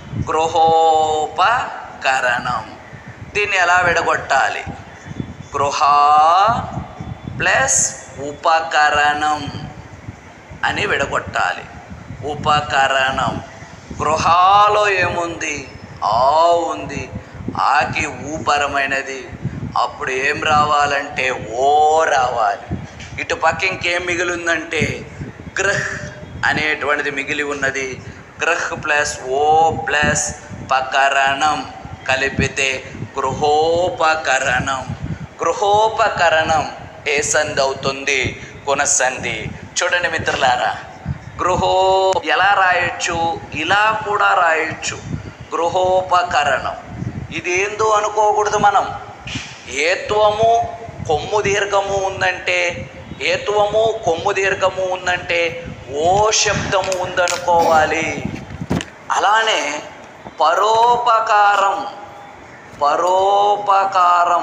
గృహోపకరణం దీన్ని ఎలా విడగొట్టాలి? గృహ ప్లస్ ఉపకరణం అని విడగొట్టాలి. ఉపకరణం. గృహాలో ఏముంది? ఆ ఉంది. ఆకి ఊపరమైనది. అప్పుడు ఏం రావాలంటే ఓ రావాలి. ఇటు పక్క ఇంకేం మిగిలి ఉందంటే గృహ్ అనేటువంటిది మిగిలి ఉన్నది. గృహ్ ప్లస్ ఓ ప్లస్ పకరణం కలిపితే గృహోపకరణం. గృహోపకరణం ఏ సంధి అవుతుంది? గుణసంధి. చూడండి మిత్రులారా, గృహో ఎలా రాయొచ్చు? ఇలా కూడా రాయొచ్చు. గృహోపకరణం. ఇది ఏందో అనుకోకూడదు మనం. ఏత్వము కొమ్ము దీర్ఘము ఉందంటే, ఏత్వము కొమ్ము దీర్ఘము ఉందంటే ఓ శబ్దము ఉందనుకోవాలి. అలానే పరోపకారం పరోపకారం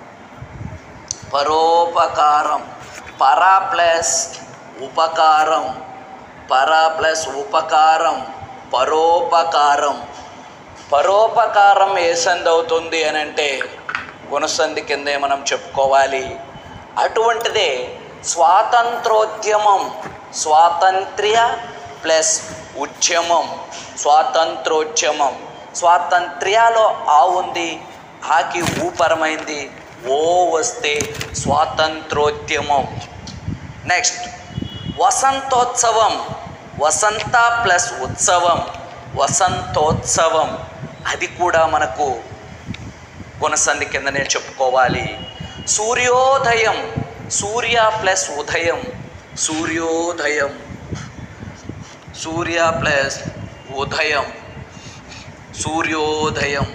పరోపకారం పరా ప్లస్ ఉపకారం పరా ప్లస్ ఉపకారం పరోపకారం. పరోపకారం ఏ సంధి అవుతుంది అని అంటే గుణసంధి కిందే మనం చెప్పుకోవాలి. అటువంటిదే స్వాతంత్రోద్యమం. స్వాతంత్ర్య ప్లస్ ఉద్యమం స్వాతంత్రోద్యమం. స్వాతంత్ర్యాలో ఆ ఉంది, ఆకి ఊపరమైంది. ఓ వస్తే స్వాతంత్రోద్యమం. నెక్స్ట్ వసంతోత్సవం. వసంత ప్లస్ ఉత్సవం వసంతోత్సవం. అది కూడా మనకు గుణసంధి కిందనే చెప్పుకోవాలి. సూర్యోదయం, సూర్య ప్లస్ ఉదయం, సూర్యోదయం, సూర్య ప్లస్ ఉదయం, సూర్యోదయం,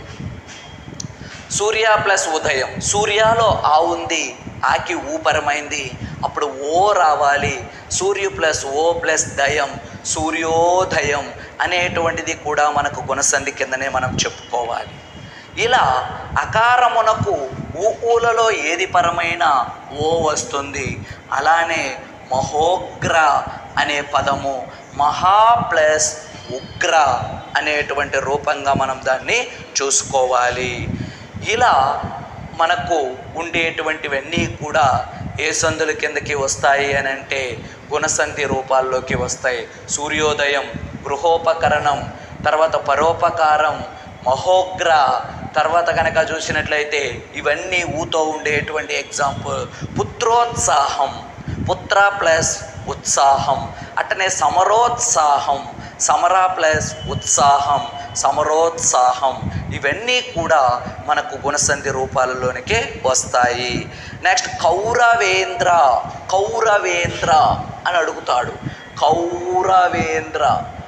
సూర్య ప్లస్ ఉదయం. సూర్యలో ఆ ఉంది, ఆకి ఊపరమైంది, అప్పుడు ఓ రావాలి. సూర్యు ప్లస్ ఓ ప్లస్ దయం, సూర్యోదయం అనేటువంటిది కూడా మనకు గుణసంధి కిందనే మనం చెప్పుకోవాలి. ఇలా అకారమునకు ఊలలో ఏది పరమైన ఓ వస్తుంది. అలానే మహోగ్ర అనే పదము మహా ప్లస్ ఉగ్ర అనేటువంటి రూపంగా మనం దాన్ని చూసుకోవాలి. ఇలా మనకు ఉండేటువంటివన్నీ కూడా ఏ సంధుల కిందకి వస్తాయి అని అంటే గుణసంధి రూపాల్లోకి వస్తాయి. సూర్యోదయం, గృహోపకరణం, తర్వాత పరోపకారం, మహోగ్ర, తర్వాత కనుక చూసినట్లయితే ఇవన్నీ ఊతో ఉండేటువంటి ఎగ్జాంపుల్. పుత్రోత్సాహం, పుత్ర ప్లస్ ఉత్సాహం, అట్టనే సమరోత్సాహం, సమర ప్లస్ ఉత్సాహం, సమరోత్సాహం, ఇవన్నీ కూడా మనకు గుణసంధి రూపాలలోనికే వస్తాయి. నెక్స్ట్ కౌరవేంద్ర, కౌరవేంద్ర అని అడుగుతాడు. కౌరవేంద్ర,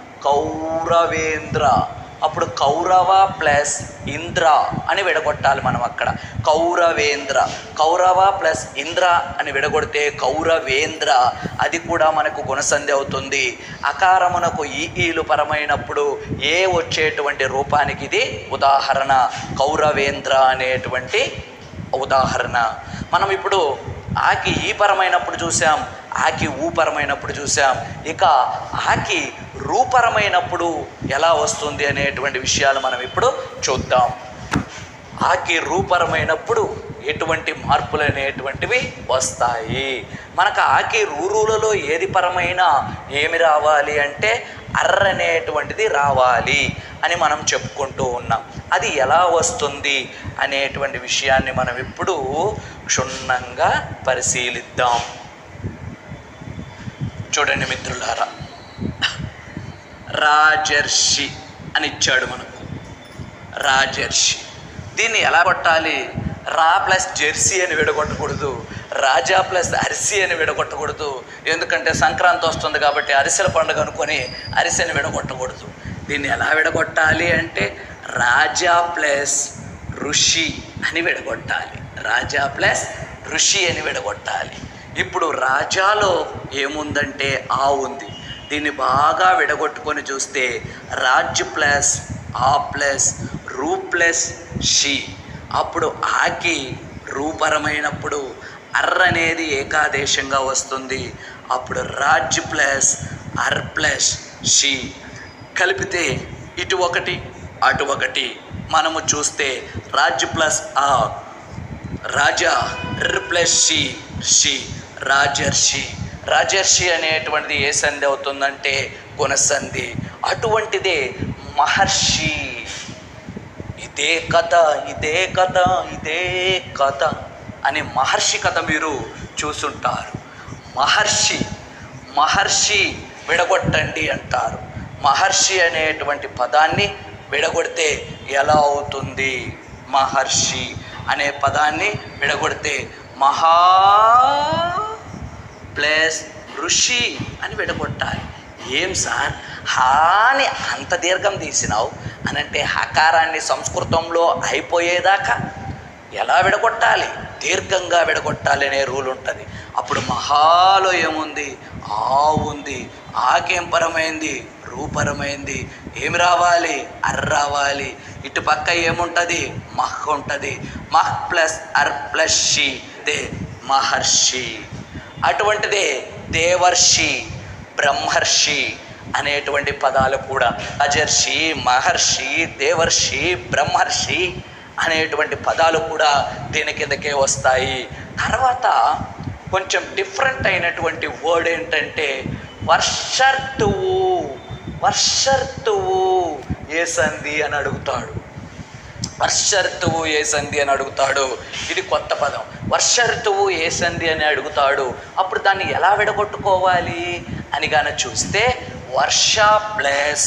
కౌరవేంద్ర, అప్పుడు కౌరవ ప్లస్ ఇంద్ర అని విడగొట్టాలి మనం అక్కడ. కౌరవేంద్ర, కౌరవ ప్లస్ ఇంద్ర అని విడగొడితే కౌరవేంద్ర, అది కూడా మనకు గుణసంధి అవుతుంది. అకారమునకు ఈ ఈలు పరమైనప్పుడు ఏ వచ్చేటువంటి రూపానికి ఇది ఉదాహరణ, కౌరవేంద్ర అనేటువంటి ఉదాహరణ. మనం ఇప్పుడు ఆకి ఈ పరమైనప్పుడు చూసాం, ఆకి ఊపరమైనప్పుడు చూసాం. ఇక ఆకి రూపరమైనప్పుడు ఎలా వస్తుంది అనేటువంటి విషయాలు మనం ఇప్పుడు చూద్దాం. ఆకి రూపరమైనప్పుడు ఎటువంటి మార్పులు అనేటువంటివి వస్తాయి. మనకు ఆకి రూరులలో ఏది పరమైన ఏమి రావాలి అంటే అర్ర అనేటువంటిది రావాలి అని మనం చెప్పుకుంటూ ఉన్నాం. అది ఎలా వస్తుంది అనేటువంటి విషయాన్ని మనం ఇప్పుడు క్షుణ్ణంగా పరిశీలిద్దాం. చూడండి మిత్రులారా, రాజర్షి అని ఇచ్చాడు మనకు. రాజర్షి, దీన్ని ఎలా కొట్టాలి? రా ప్లస్ జెర్సీ అని విడగొట్టకూడదు, రాజా ప్లస్ అరిసి అని విడగొట్టకూడదు. ఎందుకంటే సంక్రాంతి వస్తుంది కాబట్టి అరిసెల పండుగ అనుకొని అరిసెని విడగొట్టకూడదు. దీన్ని ఎలా విడగొట్టాలి అంటే రాజా ప్లస్ ఋషి అని విడగొట్టాలి. రాజా ప్లస్ ఋషి అని విడగొట్టాలి. ఇప్పుడు రాజాలో ఏముందంటే ఆ ఉంది. దీన్ని బాగా విడగొట్టుకొని చూస్తే రాజ్ ప్లస్ ఆ ప్లస్ రూ ప్లస్ షి, అప్పుడు ఆకి రూపరమైనప్పుడు అర్ర అనేది ఏకాదేశంగా వస్తుంది. అప్పుడు రాజ్ ప్లస్ అర్ ప్లస్ షి కలిపితే ఇటు ఒకటి అటు ఒకటి. మనము చూస్తే రాజ్ ప్లస్ ఆ, రాజా, ర్ ప్లస్ షి, షి, రాజర్షి. రాజర్షి అనేటువంటిది ఏ సంధి అవుతుందంటే గుణసంధి. అటువంటిదే మహర్షి. ఇదే కథ, ఇదే కథ, ఇదే కథ అని మహర్షి కథ మీరు చూసుంటారు. మహర్షి, మహర్షి విడగొట్టండి అంటారు. మహర్షి అనేటువంటి పదాన్ని విడగొడితే ఎలా అవుతుంది? మహర్షి అనే పదాన్ని విడగొడితే మహా ప్లస్ ఋషి అని విడగొట్టాలి. ఏం సార్ హాని అంత దీర్ఘం తీసినావు అని అంటే హకారాన్ని సంస్కృతంలో అయిపోయేదాకా ఎలా విడగొట్టాలి? దీర్ఘంగా విడగొట్టాలి అనే రూల్ ఉంటుంది. అప్పుడు మహాలో ఏముంది? ఆ ఉంది. ఆకేం పరమైంది? రూపరమైంది. ఏమి రావాలి? అర్ రావాలి. ఇటు పక్క ఏముంటుంది? మహ్ ఉంటుంది. మహ్ ప్లస్ అర్ ప్లస్ షి, దే మహర్షి. అటువంటిదే దేవర్షి, బ్రహ్మర్షి అనేటువంటి పదాలు కూడా రాజర్షి, మహర్షి, దేవర్షి, బ్రహ్మర్షి అనేటువంటి పదాలు కూడా దీని కిందకే వస్తాయి. తర్వాత కొంచెం డిఫరెంట్ అయినటువంటి వర్డ్ ఏంటంటే వర్షర్తువు. వర్షర్తువు ఏ సంధి అని అడుగుతాడు. వర్షర్తువు ఏ సంధి అని అడుగుతాడు. ఇది కొత్త పదం. వర్షర్తువు ఏ సంధి అని అడుగుతాడు. అప్పుడు దాన్ని ఎలా విడగొట్టుకోవాలి అని గాన చూస్తే వర్ష ప్లస్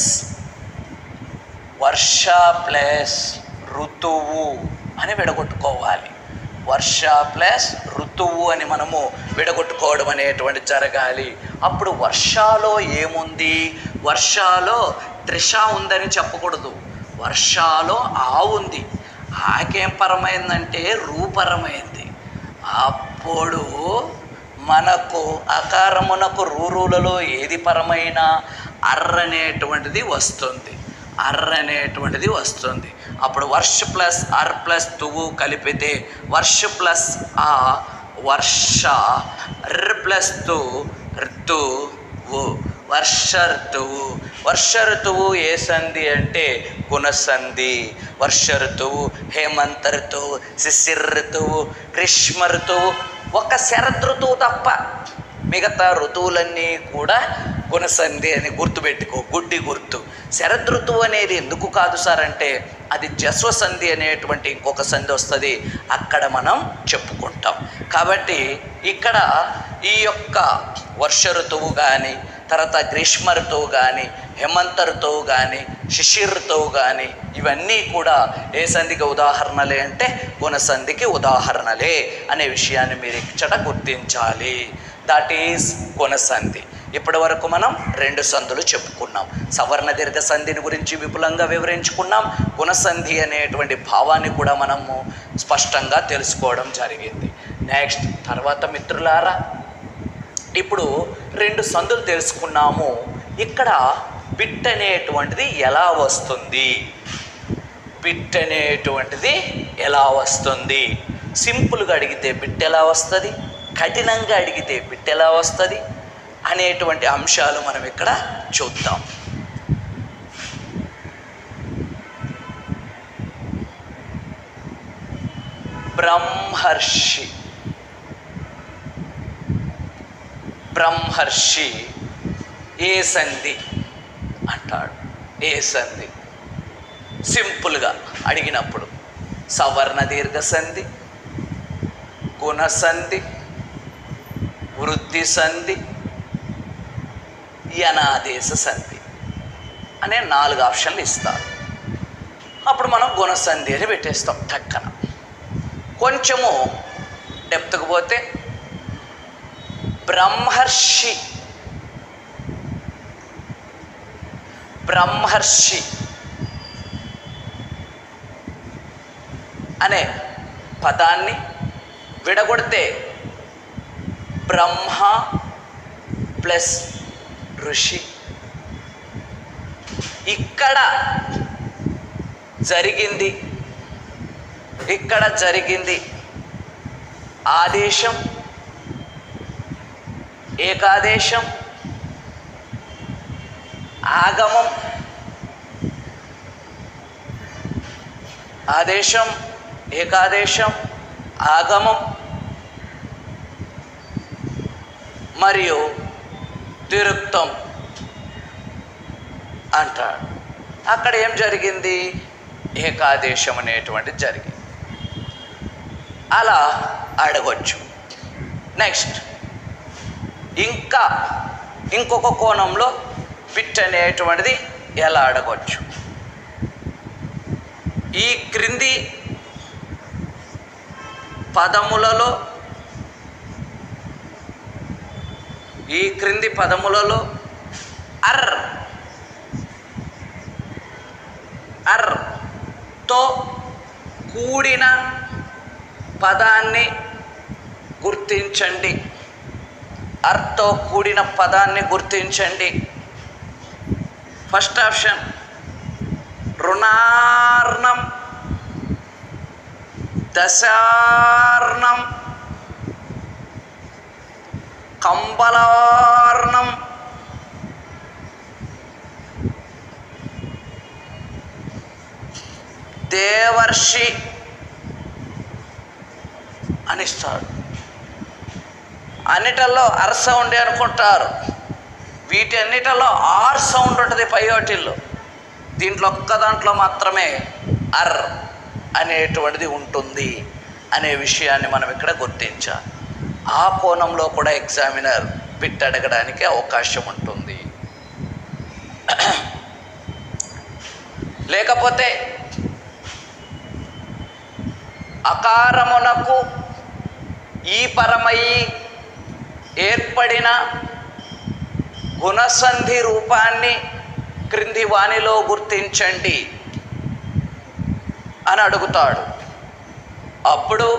వర్ష ప్లస్ ఋతువు అని విడగొట్టుకోవాలి. వర్ష ప్లస్ ఋతువు అని మనము విడగొట్టుకోవడం అనేటువంటి జరగాలి. అప్పుడు వర్షాలో ఏముంది? వర్షాలో త్రిష ఉందని చెప్పకూడదు. వర్షాలో ఆ ఉంది. ఆకేం పరమైందంటే రూపరమైంది. అప్పుడు మనకు అకారమునకు రూరులలో ఏది పరమైన అర్ర అనేటువంటిది వస్తుంది. అర్ర అనేటువంటిది వస్తుంది. అప్పుడు వర్ష ప్లస్ అర్ ప్లస్ తువు కలిపితే వర్ష ప్లస్ ఆ వర్ష ర్ ప్లస్ తు ఋతువు వర్ష ఋతువు. వర్ష ఋతువు ఏ సంధి అంటే గుణసంధి. వర్ష ఋతువు, హేమంత ఋతువు, శిశిర ఋతువు, గ్రీష్మ ఋతువు, ఒక శరదృతువు తప్ప మిగతా ఋతువులన్నీ కూడా గుణసంధి అని గుర్తుపెట్టుకో, గుడ్డి గుర్తు. శరదృతువు అనేది ఎందుకు కాదు సార్ అంటే అది జస్వసంధి అనేటువంటి ఇంకొక సంధి వస్తుంది, అక్కడ మనం చెప్పుకుంటాం. కాబట్టి ఇక్కడ ఈ యొక్క వర్ష ఋతువు కానీ, తర్వాత గ్రీష్మ ఋతువు కానీ, హేమంత ఋతువు కానీ, శిశిర ఋతువు కానీ ఇవన్నీ కూడా ఏ సంధికి ఉదాహరణలే అంటే గుణసంధికి ఉదాహరణలే అనే విషయాన్ని మీరు ఇచ్చట గుర్తించాలి. దట్ ఈజ్ గుణసంధి. ఇప్పటి వరకు మనం రెండు సంధులు చెప్పుకున్నాం. సవర్ణ దీర్ఘ సంధిని గురించి విపులంగా వివరించుకున్నాం. గుణసంధి అనేటువంటి భావాన్ని కూడా మనము స్పష్టంగా తెలుసుకోవడం జరిగింది. నెక్స్ట్ తర్వాత మిత్రులారా, ఇప్పుడు రెండు సంధులు తెలుసుకున్నాము. ఇక్కడ బిట్ అనేటువంటిది ఎలా వస్తుంది? బిట్ అనేటువంటిది ఎలా వస్తుంది? సింపుల్గా అడిగితే బిట్ ఎలా వస్తుంది, కఠినంగా అడిగితే బిట్ ఎలా వస్తుంది అనేటువంటి అంశాలు మనం ఇక్కడ చూద్దాం. బ్రహ్మర్షి బ్రహ్మర్షి ఏ సంధి అంటాడు. ఏ సంధి సింపుల్గా అడిగినప్పుడు సవర్ణ దీర్ఘ సంధి, గుణసంధి, వృద్ధి సంధి, యనాదేశ సంధి అనే నాలుగు ఆప్షన్లు ఇస్తారు. అప్పుడు మనం గుణసంధి అని పెట్టేస్తాం టక్కన. కొంచెము డెప్త్కి పోతే బ్రహ్మర్షి బ్రహ్మర్షి అనే పదాన్ని విడగొడితే బ్రహ్మ ప్లస్ ఋషి. ఇక్కడ జరిగింది ఇక్కడ జరిగింది ఆదేశం, ఏకాదేశం, ఆగమం. ఆదేశం, ఏకాదేశం, ఆగమం మరియు తిరుక్తం అంటాడు. అక్కడ ఏం జరిగింది? ఏకాదేశం అనేటువంటిది జరిగింది. అలా అడగొచ్చు. నెక్స్ట్ ఇంకా ఇంకొక కోణంలో బిట్ అనేటువంటిది ఎలా అడగొచ్చు? ఈ క్రింది పదములలో ఈ క్రింది పదములలో అర్ అర్తో కూడిన పదాన్ని గుర్తించండి. అర్తో కూడిన పదాన్ని గుర్తించండి. ఫస్ట్ ఆప్షన్ రుణార్ణం, దశార్ణం, కంబలార్ణం, దేవర్షి అనిస్తాడు. అన్నిటల్లో అర్ సౌండ్ అనుకుంటారు. వీటి అన్నిటల్లో ఆర్ సౌండ్ ఉంటుంది పై వాటిల్లో. దీంట్లో ఒక్క దాంట్లో మాత్రమే అర్ అనేటువంటిది ఉంటుంది అనే విషయాన్ని మనం ఇక్కడ గుర్తించాలి. ఆ కోణంలో కూడా ఎగ్జామినర్ బిట్ అడగడానికి అవకాశం ఉంటుంది. లేకపోతే అకారమునకు ఈ పరమయి ఏర్పడిన గుణసంధి రూపాన్ని క్రింది వానిలో గుర్తించండి అని అడుగుతాడు. అప్పుడు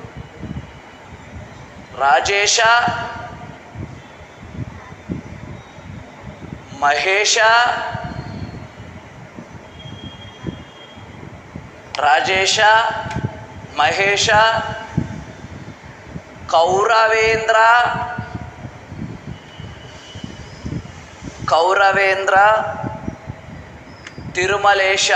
రాజేశ, మహేశ, రాజేశ, మహేశ, కౌరవేంద్ర, కౌరవేంద్ర, తిరుమలేశ.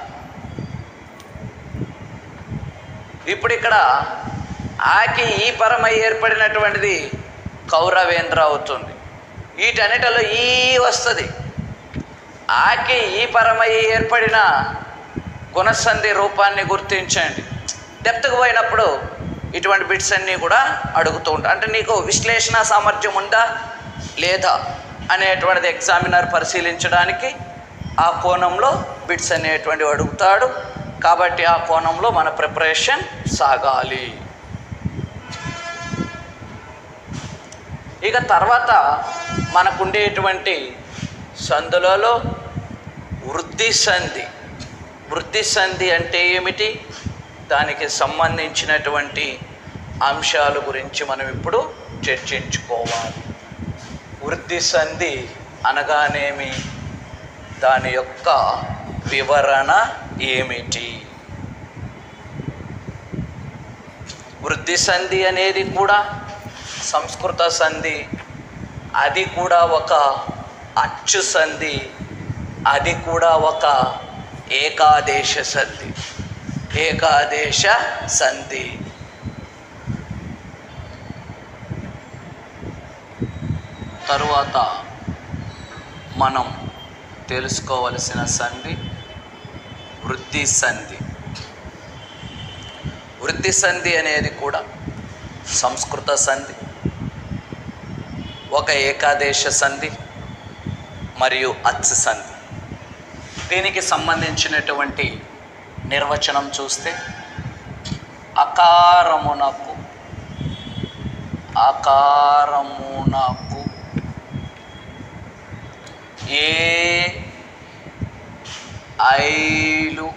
ఇప్పుడు ఇక్కడ ఆకి ఈ పరమై ఏర్పడినటువంటిది కౌరవేంద్ర అవుతుంది. వీటన్నిటిలో ఈ వస్తుంది. ఆకి ఈ పరమై ఏర్పడిన గుణసంధి రూపాన్ని గుర్తించండి. డెప్త్కు పోయినప్పుడు ఇటువంటి బిట్స్ అన్నీ కూడా అడుగుతూ ఉంటాయి. అంటే నీకు విశ్లేషణ సామర్థ్యం ఉందా లేదా అనేటువంటిది ఎగ్జామినర్ పరిశీలించడానికి ఆ కోణంలో బిట్స్ అనేటువంటివి అడుగుతాడు. కాబట్టి ఆ కోణంలో మన ప్రిపరేషన్ సాగాలి. ఇక తర్వాత మనకుండేటువంటి సందులలో వృద్ధి సంధి. వృద్ధి సంధి అంటే ఏమిటి, దానికి సంబంధించినటువంటి అంశాల గురించి మనం ఇప్పుడు చర్చించుకోవాలి. వృద్ధి సంధి అనగానేమి, దాని యొక్క వివరణ ఏమిటి? వృద్ధి సంధి అనేది కూడా సంస్కృత సంధి, అది కూడా ఒక అచ్చు సంధి, అది కూడా ఒక ఏకాదేశ సంధి. ఏకాదేశ సంధి తరువాత మనం తెలుసుకోవలసిన సంధి వృద్ధి సంధి. వృద్ధి సంధి అనేది కూడా సంస్కృత సంధి, ఒక ఏకాదేశ సంధి మరియు అచ్చు సంధి. దీనికి సంబంధించినటువంటి నిర్వచనం చూస్తే, అకారమునకు అకారమునకు ఏ ఐలు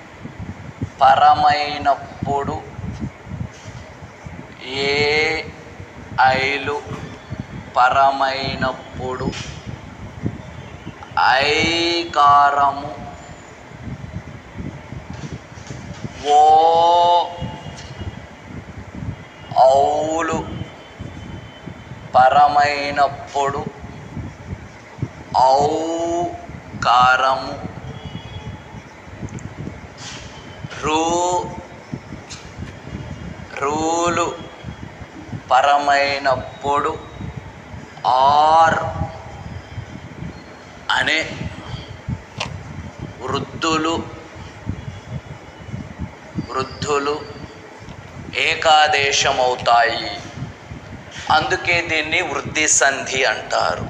పరమైనప్పుడు, ఏ ఐలు పరమైనప్పుడు ఐకారము ఓ ఔలు పరమైనప్పుడు ఔ కారము రూ రూలు పరమైనప్పుడు ఆర్ అనే వృద్ధులు వృద్ధులు ఏకాదేశమవుతాయి. అందుకే దీన్ని వృద్ధి సంధి అంటారు.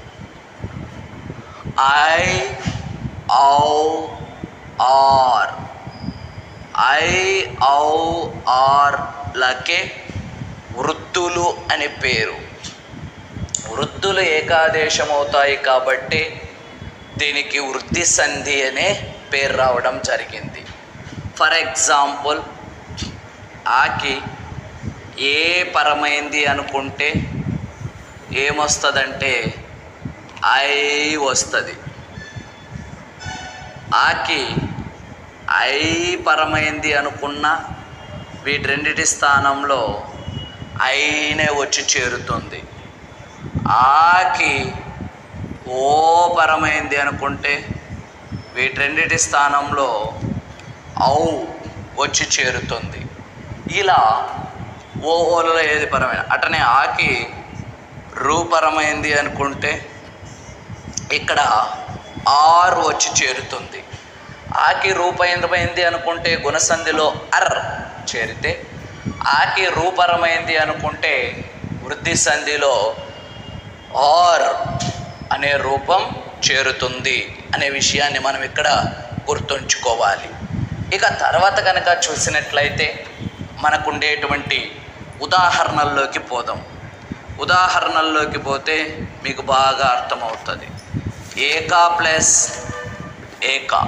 ఐ ఔ ఆర్ ఐ ఔ ఆర్ లకే వృద్ధులు అని పేరు. వృద్ధులు ఏకాదేశమవుతాయి కాబట్టి దీనికి వృద్ధి సంధి అనే పేరు రావడం జరిగింది. ఫర్ ఎగ్జాంపుల్, ఆకి ఏ పరమైంది అనుకుంటే ఏమొస్తుందంటే ఐ వస్తుంది. ఆకి ఐ పరమైంది అనుకున్న వీటి రెండిటి స్థానంలో ఐనే వచ్చి చేరుతుంది. ఆకి ఓ పరమైంది అనుకుంటే వీటి రెండిటి స్థానంలో ఔ వచ్చి చేరుతుంది. ఇలా ఓ ఓలలో ఏది పరమైన, అటనే ఆకి రూపరమైంది అనుకుంటే ఇక్కడ ఆర్ వచ్చి చేరుతుంది. ఆకి రూపమైంది అనుకుంటే గుణసంధిలో అర్ చేరితే, ఆకి రూపరమైంది అనుకుంటే వృద్ధి సంధిలో ఆర్ అనే రూపం చేరుతుంది అనే విషయాన్ని మనం ఇక్కడ గుర్తుంచుకోవాలి. ఇక తర్వాత కనుక చూసినట్లయితే మనకుండేటువంటి ఉదాహరణల్లోకి పోదాం. ఉదాహరణల్లోకి పోతే మీకు బాగా అర్థమవుతుంది. ఏకా ప్లస్ ఏకా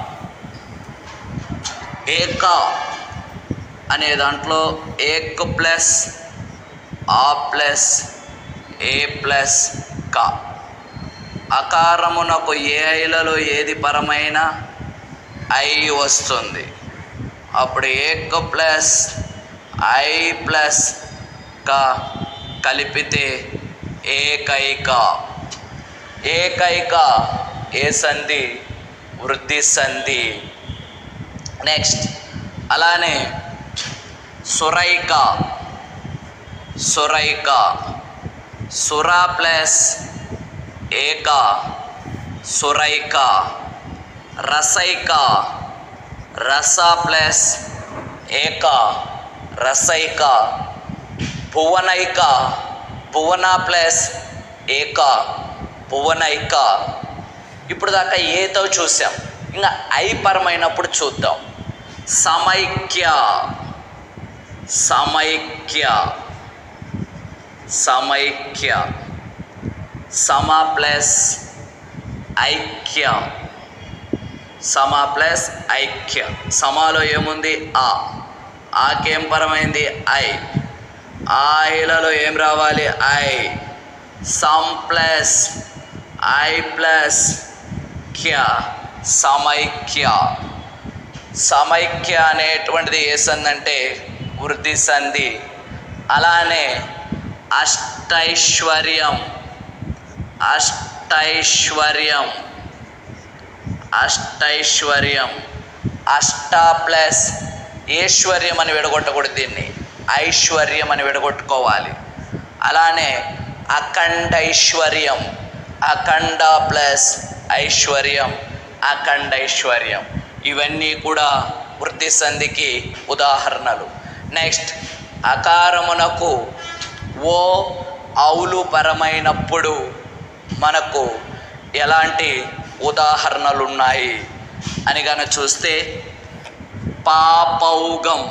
ఏకా అనే దాంట్లో ఏక్ ప్లస్ ఆ ప్లస్ ఏ ప్లస్ కా. అకారమునకు ఏ ఐలలో ఏది పరమైన ఐ వస్తుంది. అప్పుడు ఏక్ ప్లస్ ఐ ప్లస్ కా కలిపితే ఏకైక. ఏకైక ఏ సంధి? వృద్ధి సంధి. నెక్స్ట్ అలానే సురైక. సురైక సురా ప్లస్ ఏక సురైక. రసైక రస ప్లస్ ఏక రసైక. భువనైక భువన ప్లస్ ఏక భువనైక. ఇప్పుడు దాకా ఏతో చూసాం, ఇంకా ఐ పరమైనప్పుడు చూద్దాం. సమైక్య సమైక్య సమైక్య. సమ ప్లస్ ఐక్య సమ ప్లస్ ఐక్య. సమాలో ఏముంది? ఆ. ఆకేం పరమైంది? ఐ. ఆ ఐలలో ఏం రావాలి? ఐ. సమ్ ప్లస్ ఐ ప్లస్ క్య సమైక్య. సమైక్య అనేటువంటిది ఏ సంధి అంటే వృద్ధి సంధి. అలానే అష్టైశ్వర్యం అష్టైశ్వర్యం అష్టైశ్వర్యం. అష్ట ప్లస్ ఐశ్వర్యం అని విడగొట్టకూడదు, దీన్ని ఐశ్వర్యం అని విడగొట్టుకోవాలి. అలానే అఖండైశ్వర్యం అఖండ ప్లస్ ఐశ్వర్యం అఖండైశ్వర్యం. ఇవన్నీ కూడా వృద్ధి సంధికి ఉదాహరణలు. నెక్స్ట్ అకారమునకు ఓ ఔలు పరమైనప్పుడు మనకు ఎలాంటి ఉదాహరణలు ఉన్నాయి అని కనుక చూస్తే పాపౌగం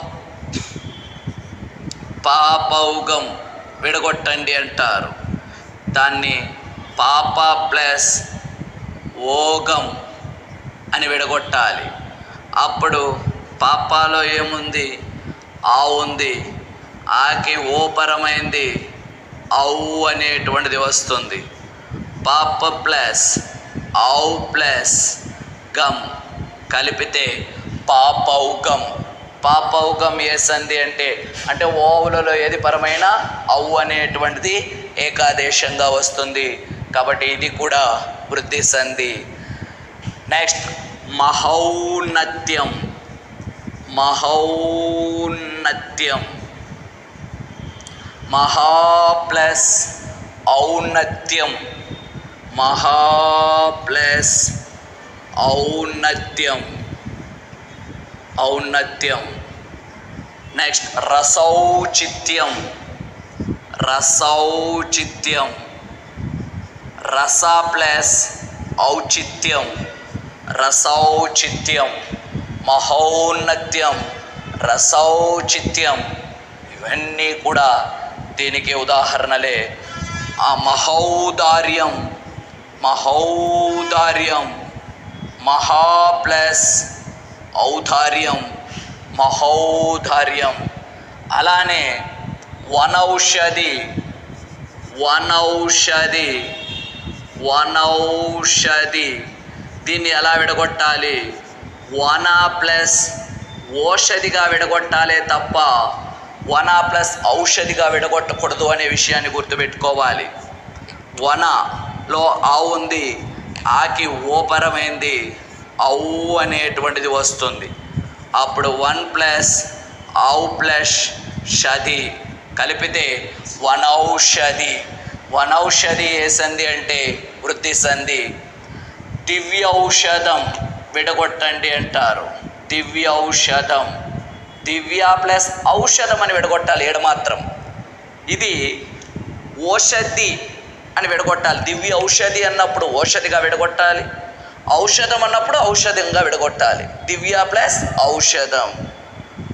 పాపౌగం విడగొట్టండి అంటారు. దాన్ని పాప ప్లస్ ఓగం అని విడగొట్టాలి. అప్పుడు పాపాలో ఏముంది? ఆ ఉంది. ఆకి ఓ పరమైంది ఔ అనేటువంటిది వస్తుంది. పాప ప్లస్ ఔ ప్లస్ గం కలిపితే పాపౌగం. పాపౌగం ఏ సంధి అంటే అంటే ఓవులలో ఏది పరమైన ఔ అనేటువంటిది ఏకాదేశంగా వస్తుంది. కాబట్టి ఇది కూడా వృద్ధి సంధి. నెక్స్ట్ మహౌన్నత్యం మహౌన్నత్యం. మహా ప్లస్ ఔన్నత్యం మహా ప్లస్ ఔన్నత్యం ఔన్నత్యం. నెక్స్ట్ రసౌచిత్యం రసౌచిత్యం. రస ప్లస్ ఔచిత్యం రసౌచిత్యం. మహోన్నత్యం రసౌచిత్యం. ఇవన్నీ కూడా దీనికి ఉదాహరణలే. ఆ మహౌదార్యం మహౌదార్యం. మహా ప్లస్ ఔదార్యం మహౌదార్యం. అలానే వనౌషధి వనౌషధి వనౌషధి. దీన్ని ఎలా విడగొట్టాలి? వన ప్లస్ ఓషధిగా విడగొట్టాలే తప్ప వన ప్లస్ ఔషధిగా విడగొట్టకూడదు అనే విషయాన్ని గుర్తుపెట్టుకోవాలి. వనలో ఆ ఉంది, ఆకి ఓ పరమైంది ఔ అనేటువంటిది వస్తుంది. అప్పుడు వన్ ప్లస్ ఔ ప్లస్ షధి కలిపితే వనౌషధి. వనౌషధి ఏ సంధి అంటే వృద్ధి సంధి. దివ్యౌషధం విడగొట్టండి అంటారు. దివ్యౌషధం. దివ్య ప్లస్ ఔషధం అని విడగొట్టాలి ఏడు మాత్రం. ఇది ఓషధి అని విడగొట్టాలి. దివ్య ఔషధి అన్నప్పుడు ఓషధిగా విడగొట్టాలి. ఔషధం అన్నప్పుడు ఔషధంగా విడగొట్టాలి. దివ్య ప్లస్ ఔషధం.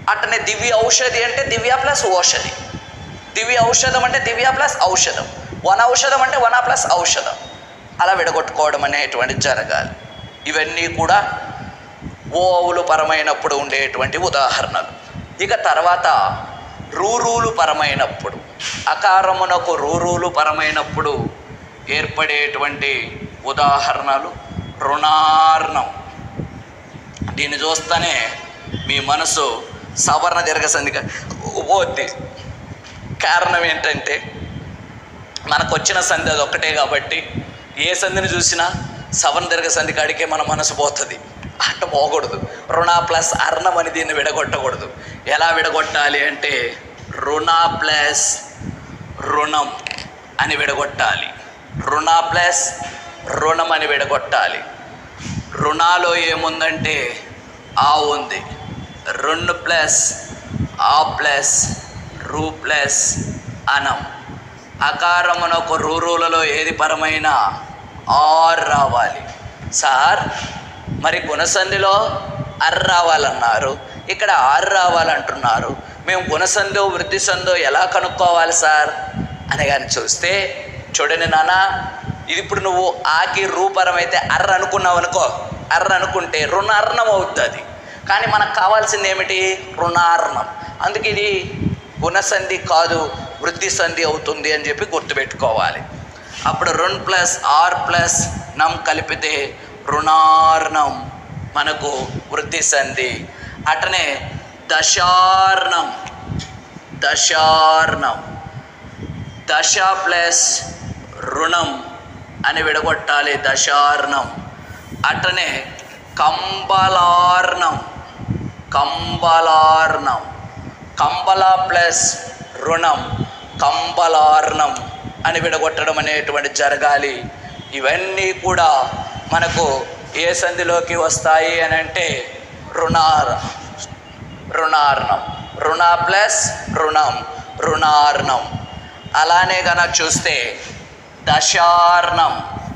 అట్లనే దివ్య ఔషధి అంటే దివ్య ప్లస్ ఔషధి, దివ్య ఔషధం అంటే దివ్య ప్లస్ ఔషధం, వన ఔషధం అంటే వన ప్లస్ ఔషధం, అలా విడగొట్టుకోవడం అనేటువంటి జరగాలి. ఇవన్నీ కూడా ఓవులు పరమైనప్పుడు ఉండేటువంటి ఉదాహరణలు. ఇక తర్వాత రూరులు పరమైనప్పుడు, అకారమునకు రూరులు పరమైనప్పుడు ఏర్పడేటువంటి ఉదాహరణలు రుణార్ణం. దీన్ని చూస్తేనే మీ మనసు సవర్ణ దీర్ఘ సంధిగా పోద్ది. కారణం ఏంటంటే మనకు వచ్చిన సంధి అది ఒక్కటే కాబట్టి ఏ సంధిని చూసినా సవర్ణ దీర్ఘ సంధి కాడికే మన మనసు పోతుంది. అట్ట పోకూడదు. రుణ ప్లస్ అర్ణం అని దీన్ని విడగొట్టకూడదు. ఎలా విడగొట్టాలి అంటే రుణ ప్లస్ రుణం అని విడగొట్టాలి. రుణ ప్లస్ రుణం అని విడగొట్టాలి. రుణాలో ఏముందంటే ఆ ఉంది. రెండు ప్లస్ ఆ ప్లస్ రూ ప్లస్ అనం. అకారమునకు రూరులలో ఏది పరమైన ఆర్ రావాలి. సార్ మరి గుణసంధిలో అర్ రావాలన్నారు, ఇక్కడ ఆర్ రావాలంటున్నారు, మేము గుణసంధో వృద్ధి సంధో ఎలా కనుక్కోవాలి సార్ అని కానీ చూస్తే, చూడండి నాన్న, ఇది ఇప్పుడు నువ్వు ఆకి రూపరం అయితే అర్ర అనుకున్నావు అనుకో, అర్ర అనుకుంటే రుణార్ణం అవుతుంది. కానీ మనకు కావాల్సింది ఏమిటి? రుణార్ణం. అందుకే ఇది గుణసంధి కాదు, వృద్ధి సంధి అవుతుంది అని చెప్పి గుర్తుపెట్టుకోవాలి. అప్పుడు రుణ్ ప్లస్ ఆర్ ప్లస్ నమ్ కలిపితే రుణార్ణం మనకు వృద్ధి సంధి. అటనే దశార్ణం, దశార్ణం దశ ప్లస్ రుణం అని విడగొట్టాలి, దశార్ణం. అటనే కంబలార్ణం, కంబలార్ణం కంబల ప్లస్ రుణం కంబలార్ణం అని విడగొట్టడం అనేటువంటి జరగాలి. ఇవన్నీ కూడా మనకు ఏ సంధిలోకి వస్తాయి అని అంటే రుణార్ రుణార్ణం, రుణ ప్లస్ రుణం రుణార్ణం. అలానే కనుక చూస్తే దశార్ణం,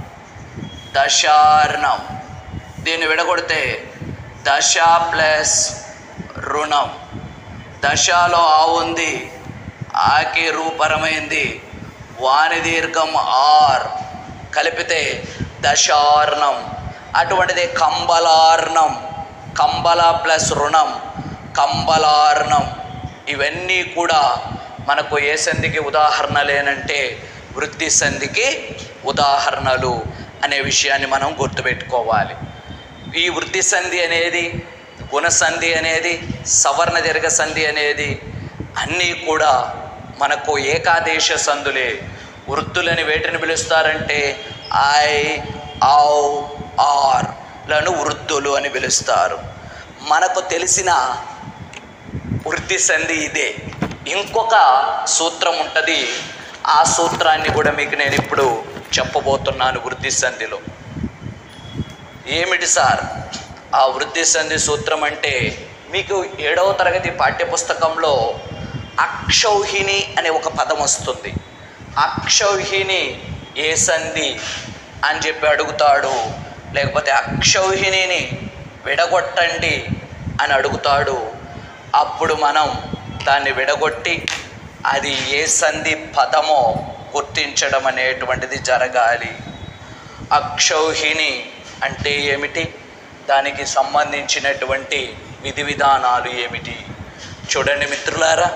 దశార్ణం దీన్ని విడగొడితే దశ ప్లస్ రుణం. దశలో ఆ ఉంది, ఆకి రూపరమైంది, వాని దీర్ఘం ఆర్ కలిపితే దశార్ణం. అటువంటిది కంబలార్ణం, కంబల ప్లస్ రుణం కంబలార్ణం. ఇవన్నీ కూడా మనకు ఏ సంధికి ఉదాహరణలేనంటే వృద్ధి సంధికి ఉదాహరణలు అనే విషయాన్ని మనం గుర్తుపెట్టుకోవాలి. ఈ వృద్ధి సంధి అనేది, గుణసంధి అనేది, సవర్ణ దీర్ఘ సంధి అనేది అన్నీ కూడా మనకు ఏకాదేశ సంధులే. వృద్ధులని వేటిని పిలుస్తారంటే ఐ ఔ ఆర్ లను వృద్ధులు అని పిలుస్తారు. మనకు తెలిసిన వృద్ధి సంధి ఇదే. ఇంకొక సూత్రం ఉంటుంది, ఆ సూత్రాన్ని కూడా మీకు నేను ఇప్పుడు చెప్పబోతున్నాను. వృద్ధి సంధిలో ఏమిటి సార్ ఆ వృద్ధి సంధి సూత్రం అంటే, మీకు ఏడవ తరగతి పాఠ్యపుస్తకంలో అక్షౌహిణి అనే ఒక పదం వస్తుంది. అక్షౌహిణి ఏ సంధి అని చెప్పి అడుగుతాడు, లేకపోతే అక్షౌహిణిని విడగొట్టండి అని అడుగుతాడు. అప్పుడు మనం దాన్ని విడగొట్టి అది ఏ సంధి పదమో గుర్తించడం అనేటువంటిది జరగాలి. అక్షౌహిణి అంటే ఏమిటి, దానికి సంబంధించినటువంటి విధి విధానాలు ఏమిటి చూడండి మిత్రులారా.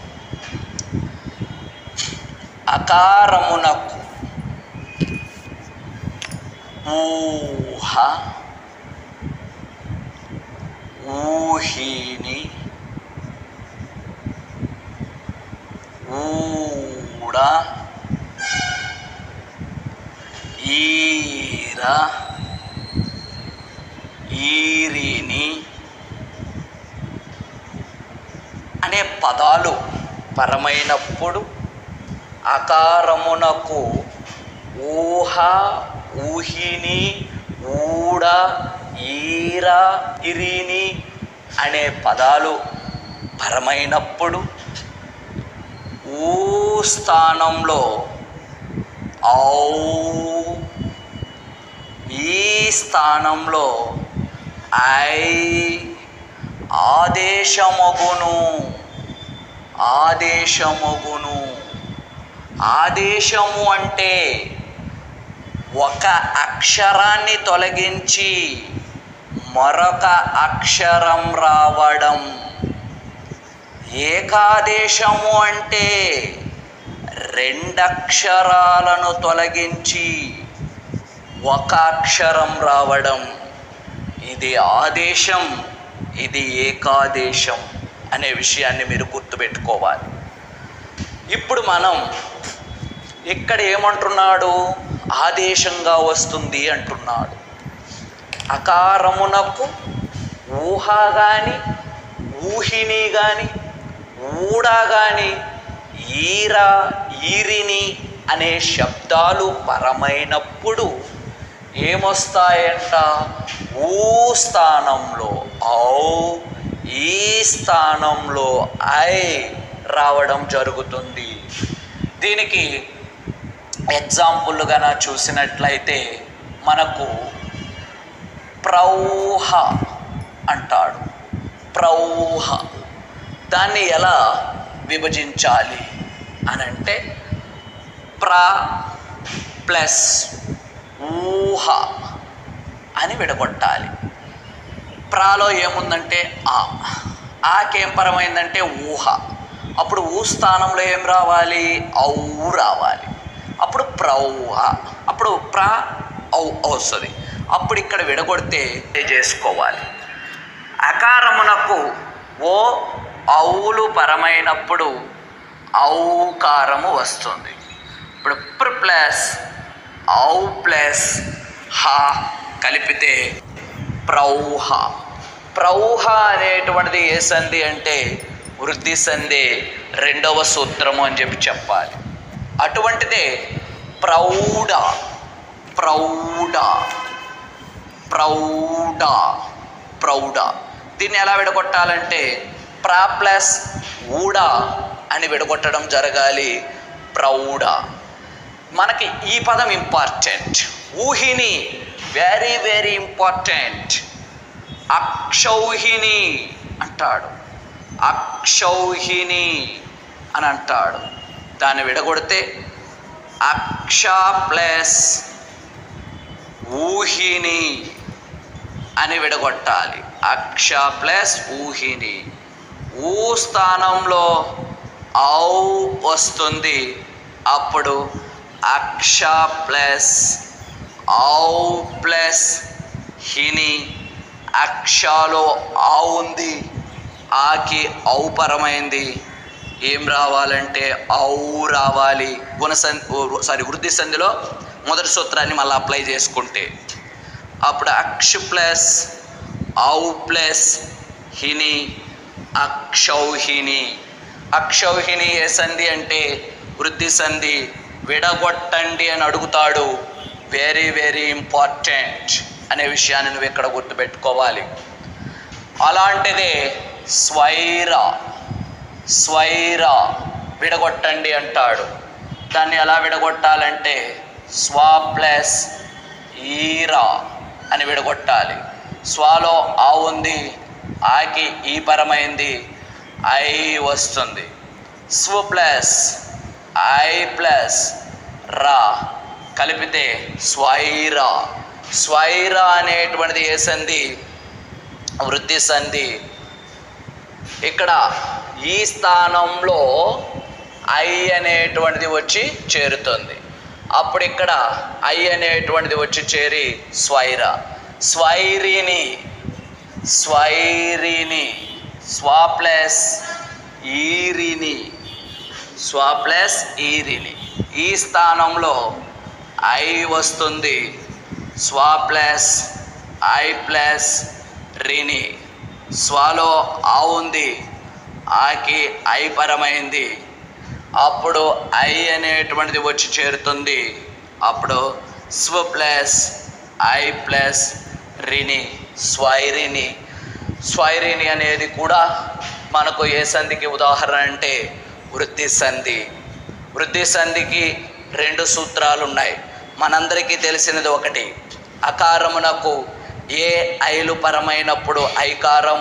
అకారమునకు ఊహ, ఊహిని, ఊడ, ఈర, ఈరిని అనే పదాలు పరమైనప్పుడు అకారమునకు ఊహ, ఊహిని, ఊడ, ఈర, ఇరిని అనే పదాలు పరమైనప్పుడు ఊ స్థానంలో ఔ, ఈ స్థానంలో ఐ, ఆదేశమగును. ఆదేశమగును. ఆదేశము అంటే ఒక అక్షరాన్ని తొలగించి మరొక అక్షరం రావడం. ఏకాదేశము అంటే రెండక్షరాలను తొలగించి ఒక అక్షరం రావడం. ఇది ఆదేశం, ఇది ఏకాదేశం అనే విషయాన్ని మీరు గుర్తుపెట్టుకోవాలి. ఇప్పుడు మనం ఇక్కడ ఏమంటున్నాడు? ఆదేశంగా వస్తుంది అంటున్నాడు. అకారమునకు ఊహ కానీ, ఊహిని కానీ, ఊడా కానీ, ఈరా, ఈరిని అనే శబ్దాలు పరమైనప్పుడు ఏమొస్తాయంట? ఊ స్థానంలో ఔ, ఈ స్థానంలో ఐ రావడం జరుగుతుంది. దీనికి ఎగ్జాంపుల్గా చూసినట్లయితే మనకు ప్రౌహ అంటాడు. ప్రౌహ దాన్ని ఎలా విభజించాలి అనంటే ప్ర ప్లస్ ఊహ అని విడగొట్టాలి. ప్రాలో ఏముందంటే ఆ, ఆకేం పరమైందంటే ఊహ. అప్పుడు ఊ స్థానంలో ఏం రావాలి? ఔ రావాలి. అప్పుడు ప్రౌహ. అప్పుడు ప్ర ఔ వస్తుంది. అప్పుడు ఇక్కడ విడగొడితే చేసుకోవాలి. అకారమునకు ఓ ఔలు పరమైనప్పుడు ఔకారము వస్తుంది. ఇప్పుడు ప్ర ప్లస్ ఔ ప్లస్ హ కలిపితే ప్రౌహ. ప్రౌహ అనేటువంటిది ఏ సంధి అంటే వృద్ధి సంధి, రెండవ సూత్రము అని చెప్పి చెప్పాలి. అటువంటిదే ప్రౌఢ. ప్రౌఢ ప్రౌఢ ప్రౌఢ దీన్ని ఎలా విడగొట్టాలంటే ప్ర ప్లస్ ఊడ అని విడగొట్టడం జరగాలి. ప్రౌఢ. మనకి ఈ పదం ఇంపార్టెంట్. ఊహిని వెరీ వెరీ ఇంపార్టెంట్. అక్షౌహిణి అంటాడు. అక్షౌహిణి అని అంటాడు. దాన్ని విడగొడితే అక్ష ప్లస్ ఊహిని అని విడగొట్టాలి. అక్ష ప్లస్ ఊహిని. ఊ స్థానంలో ఔ వస్తుంది. అప్పుడు అక్ష ప్లస్ ఔ ప్లస్ హిని. అక్షలో ఆ ఉంది, ఆకి ఔ పరమైంది. ఏం రావాలంటే ఔ రావాలి. గుణసంధి సారీ వృద్ధి సంధిలో మొదటి సూత్రాన్ని మళ్ళీ అప్లై చేసుకుంటే అప్పుడు అక్ష ప్లస్ ఔ ప్లస్ హిని అక్షౌహిణి. అక్షౌహిణి ఏ సంధి అంటే వృద్ధి సంధి. విడగొట్టండి అని అడుగుతాడు. వెరీ వెరీ ఇంపార్టెంట్ అనే విషయాన్ని నువ్వు ఇక్కడ గుర్తుపెట్టుకోవాలి. అలాంటిదే స్వైర. స్వైర విడగొట్టండి అంటాడు. దాన్ని ఎలా విడగొట్టాలంటే స్వ ప్లస్ ఈరా అని విడగొట్టాలి. స్వాలో ఆ ఉంది, ఆకి ఈ పరమైంది, ఐ వస్తుంది. స్వ ప్లస్ ఐ ప్లస్ రా కలిపితే స్వైర. స్వైర అనేటువంటిది ఏ సంధి? వృద్ధి సంధి. ఇక్కడ ఈ స్థానంలో ఐ అనేటువంటిది వచ్చి చేరుతుంది. అప్పుడు ఇక్కడ ఐ అనేటువంటిది వచ్చి చేరి స్వైర. స్వైరిని. స్వైరిని. స్వ ప్లస్ ఈరిని. స్వ ప్లస్ ఈరిని. ఈ స్థానంలో ఐ వస్తుంది. స్వ ప్లస్ ఐ ప్లస్ రిని. స్వాలో ఆ ఉంది, ఆకి ఐ పరమైంది. అప్పుడు ఐ అనేటువంటిది వచ్చి చేరుతుంది. అప్పుడు స్వ ప్లస్ ఐ ప్లస్ రిని స్వైరిని. స్వైరిని అనేది కూడా మనకు ఏ సంధికి ఉదాహరణ అంటే వృద్ధి సంధి. వృద్ధి సంధికి రెండు సూత్రాలు ఉన్నాయి. మనందరికీ తెలిసినది ఒకటి, అకారమునకు ఏ ఐలు పరమైనప్పుడు ఐకారము,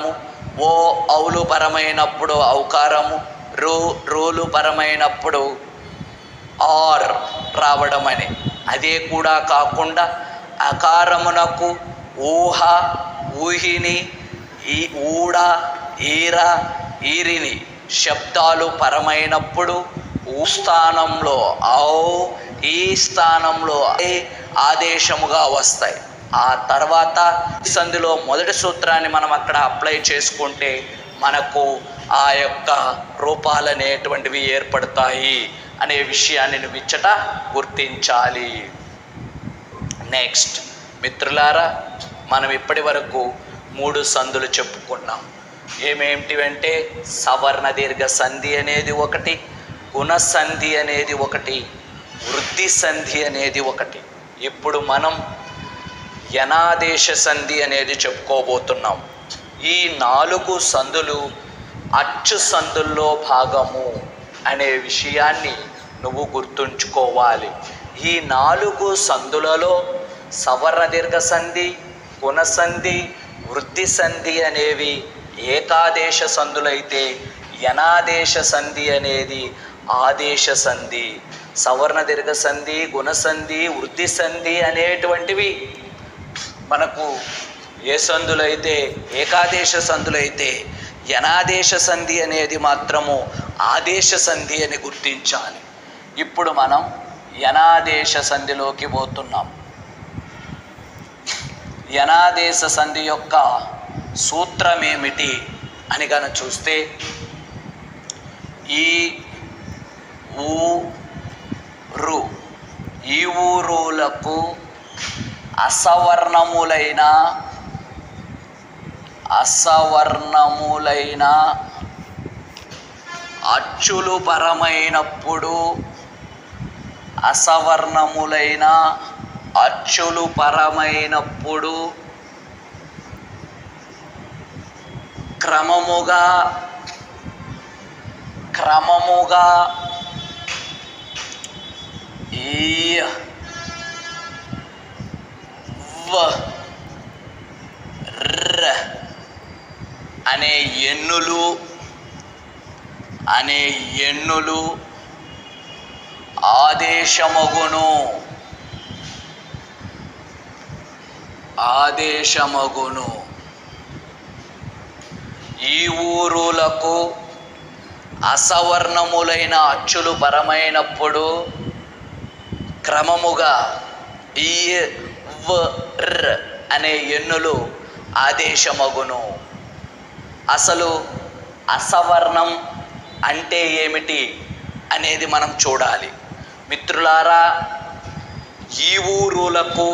ఓ ఔలు పరమైనప్పుడు ఔకారము, రు రూలు పరమైనప్పుడు ఆర్ రావడం అని. అదే కూడా కాకుండా అకారమునకు ఊహ, ఊహిని, ఈ ఊడ, ఈర, ఈరిని శబ్దాలు పరమైనప్పుడు ఊ స్థానంలో ఔ, ఈ స్థానంలో ఏ ఆదేశముగా వస్తాయి. ఆ తర్వాత సంధిలో మొదటి సూత్రాన్ని మనం అక్కడ అప్లై చేసుకుంటే మనకు ఆ యొక్క రూపాలు అనేటువంటివి ఏర్పడతాయి అనే విషయాన్ని నువ్వు ఇచ్చట గుర్తించాలి. నెక్స్ట్ మిత్రులారా, మనం ఇప్పటి వరకు మూడు సంధులు చెప్పుకున్నాం. ఏమేమిటివంటే సవర్ణ దీర్ఘ సంధి అనేది ఒకటి, గుణసంధి అనేది ఒకటి, వృద్ధి సంధి అనేది ఒకటి. ఇప్పుడు మనం యనాదేశ సంధి అనేది చెప్పుకోబోతున్నాం. ఈ నాలుగు సంధులు అచ్చు సంధుల్లో భాగము అనే విషయాన్ని నువ్వు గుర్తుంచుకోవాలి. ఈ నాలుగు సంధులలో సవర్ణ దీర్ఘ సంధి, గుణసంధి, వృద్ధి సంధి అనేవి ఏకాదేశ సంధులైతే యనాదేశ సంధి అనేది ఆదేశ సంధి. సవర్ణ దీర్ఘ సంధి, గుణసంధి, వృద్ధి సంధి అనేటువంటివి మనకు ఏ సంధులైతే ఏకాదేశ సంధులైతే యనాదేశ సంధి అనేది మాత్రము ఆదేశ సంధి అని గుర్తించాలి. ఇప్పుడు మనం యనాదేశ సంధిలోకి పోతున్నాం. యనాదేశ సంధి యొక్క సూత్రం ఏమిటి అని కనుక చూస్తే ఈ ఊ రు ఈ ఊరులకు అసవర్ణములైన అసవర్ణములైన అచ్చులు పరమైనప్పుడు అసవర్ణములైన అచ్చులు పరమైనప్పుడు క్రమముగా క్రమముగా ఈ వ ర అనే ఎన్నులు అనే ఎన్నులు ఆదేశమగును ఆదేశమగును ఈ ఊరులకు అసవర్ణములైన అచ్చులు పరమైనప్పుడు క్రమముగా ఈ వ ర్ అనే ఎన్నులు ఆదేశమగును. అసలు అసవర్ణం అంటే ఏమిటి అనేది మనం చూడాలి. మిత్రులారా, ఈ ఊరులకు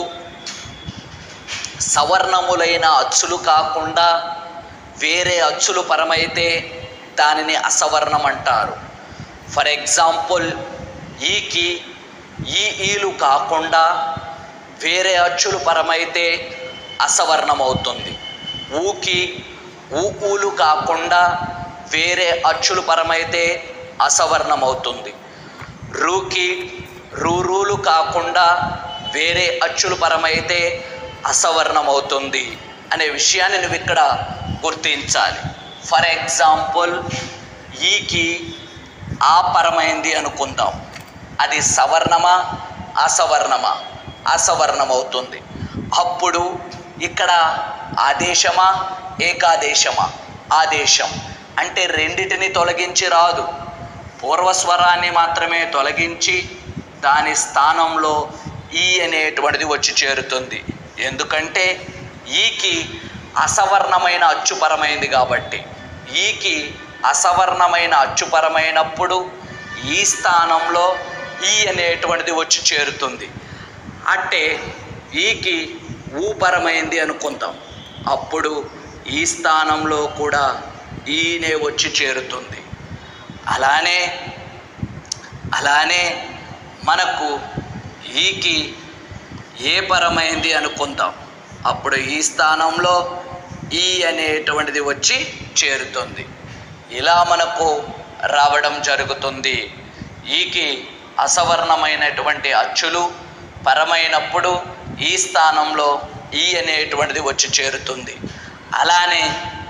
సవర్ణములైన అచ్చులు కాకుండా వేరే అచ్చులు పరమైతే దానిని అసవర్ణం అంటారు. ఫర్ ఎగ్జాంపుల్, ఈకి ఈ ఈలు కాకుండా వేరే అచ్చులు పరమైతే అసవర్ణం అవుతుంది. ఊకి ఊ ఊలు కాకుండా వేరే అచ్చులు పరమైతే అసవర్ణం అవుతుంది. రూకి రూరూలు కాకుండా వేరే అచ్చులు పరమైతే అసవర్ణం అవుతుంది అనే విషయాన్ని నువ్వు ఇక్కడ గుర్తించాలి. ఫర్ ఎగ్జాంపుల్, ఈకి ఆ పరమైంది అనుకుందాం. అది సవర్ణమా అసవర్ణమా? అసవర్ణం అవుతుంది. అప్పుడు ఇక్కడ ఆదేశమా ఏకాదేశమా? ఆదేశం. అంటే రెండిటిని తొలగించి రాదు, పూర్వస్వరాన్ని మాత్రమే తొలగించి దాని స్థానంలో ఈ అనేటువంటిది వచ్చి చేరుతుంది. ఎందుకంటే ఈకి అసవర్ణమైన అచ్చుపరమైంది కాబట్టి. ఈకి అసవర్ణమైన అచ్చుపరమైనప్పుడు ఈ స్థానంలో ఈ అనేటువంటిది వచ్చి చేరుతుంది. అంటే ఈకి ఊపరమైంది అనుకుందాం. అప్పుడు ఈ స్థానంలో కూడా ఈనే వచ్చి చేరుతుంది. అలానే అలానే మనకు ఈకి ఏ పరమైంది అనుకుందాం. అప్పుడు ఈ స్థానంలో ఈ అనేటువంటిది వచ్చి చేరుతుంది. ఇలా మనకు రావడం జరుగుతుంది. ఈకి అసవర్ణమైనటువంటి అచ్చులు పరమైనప్పుడు ఈ స్థానంలో ఈ అనేటువంటిది వచ్చి చేరుతుంది. అలానే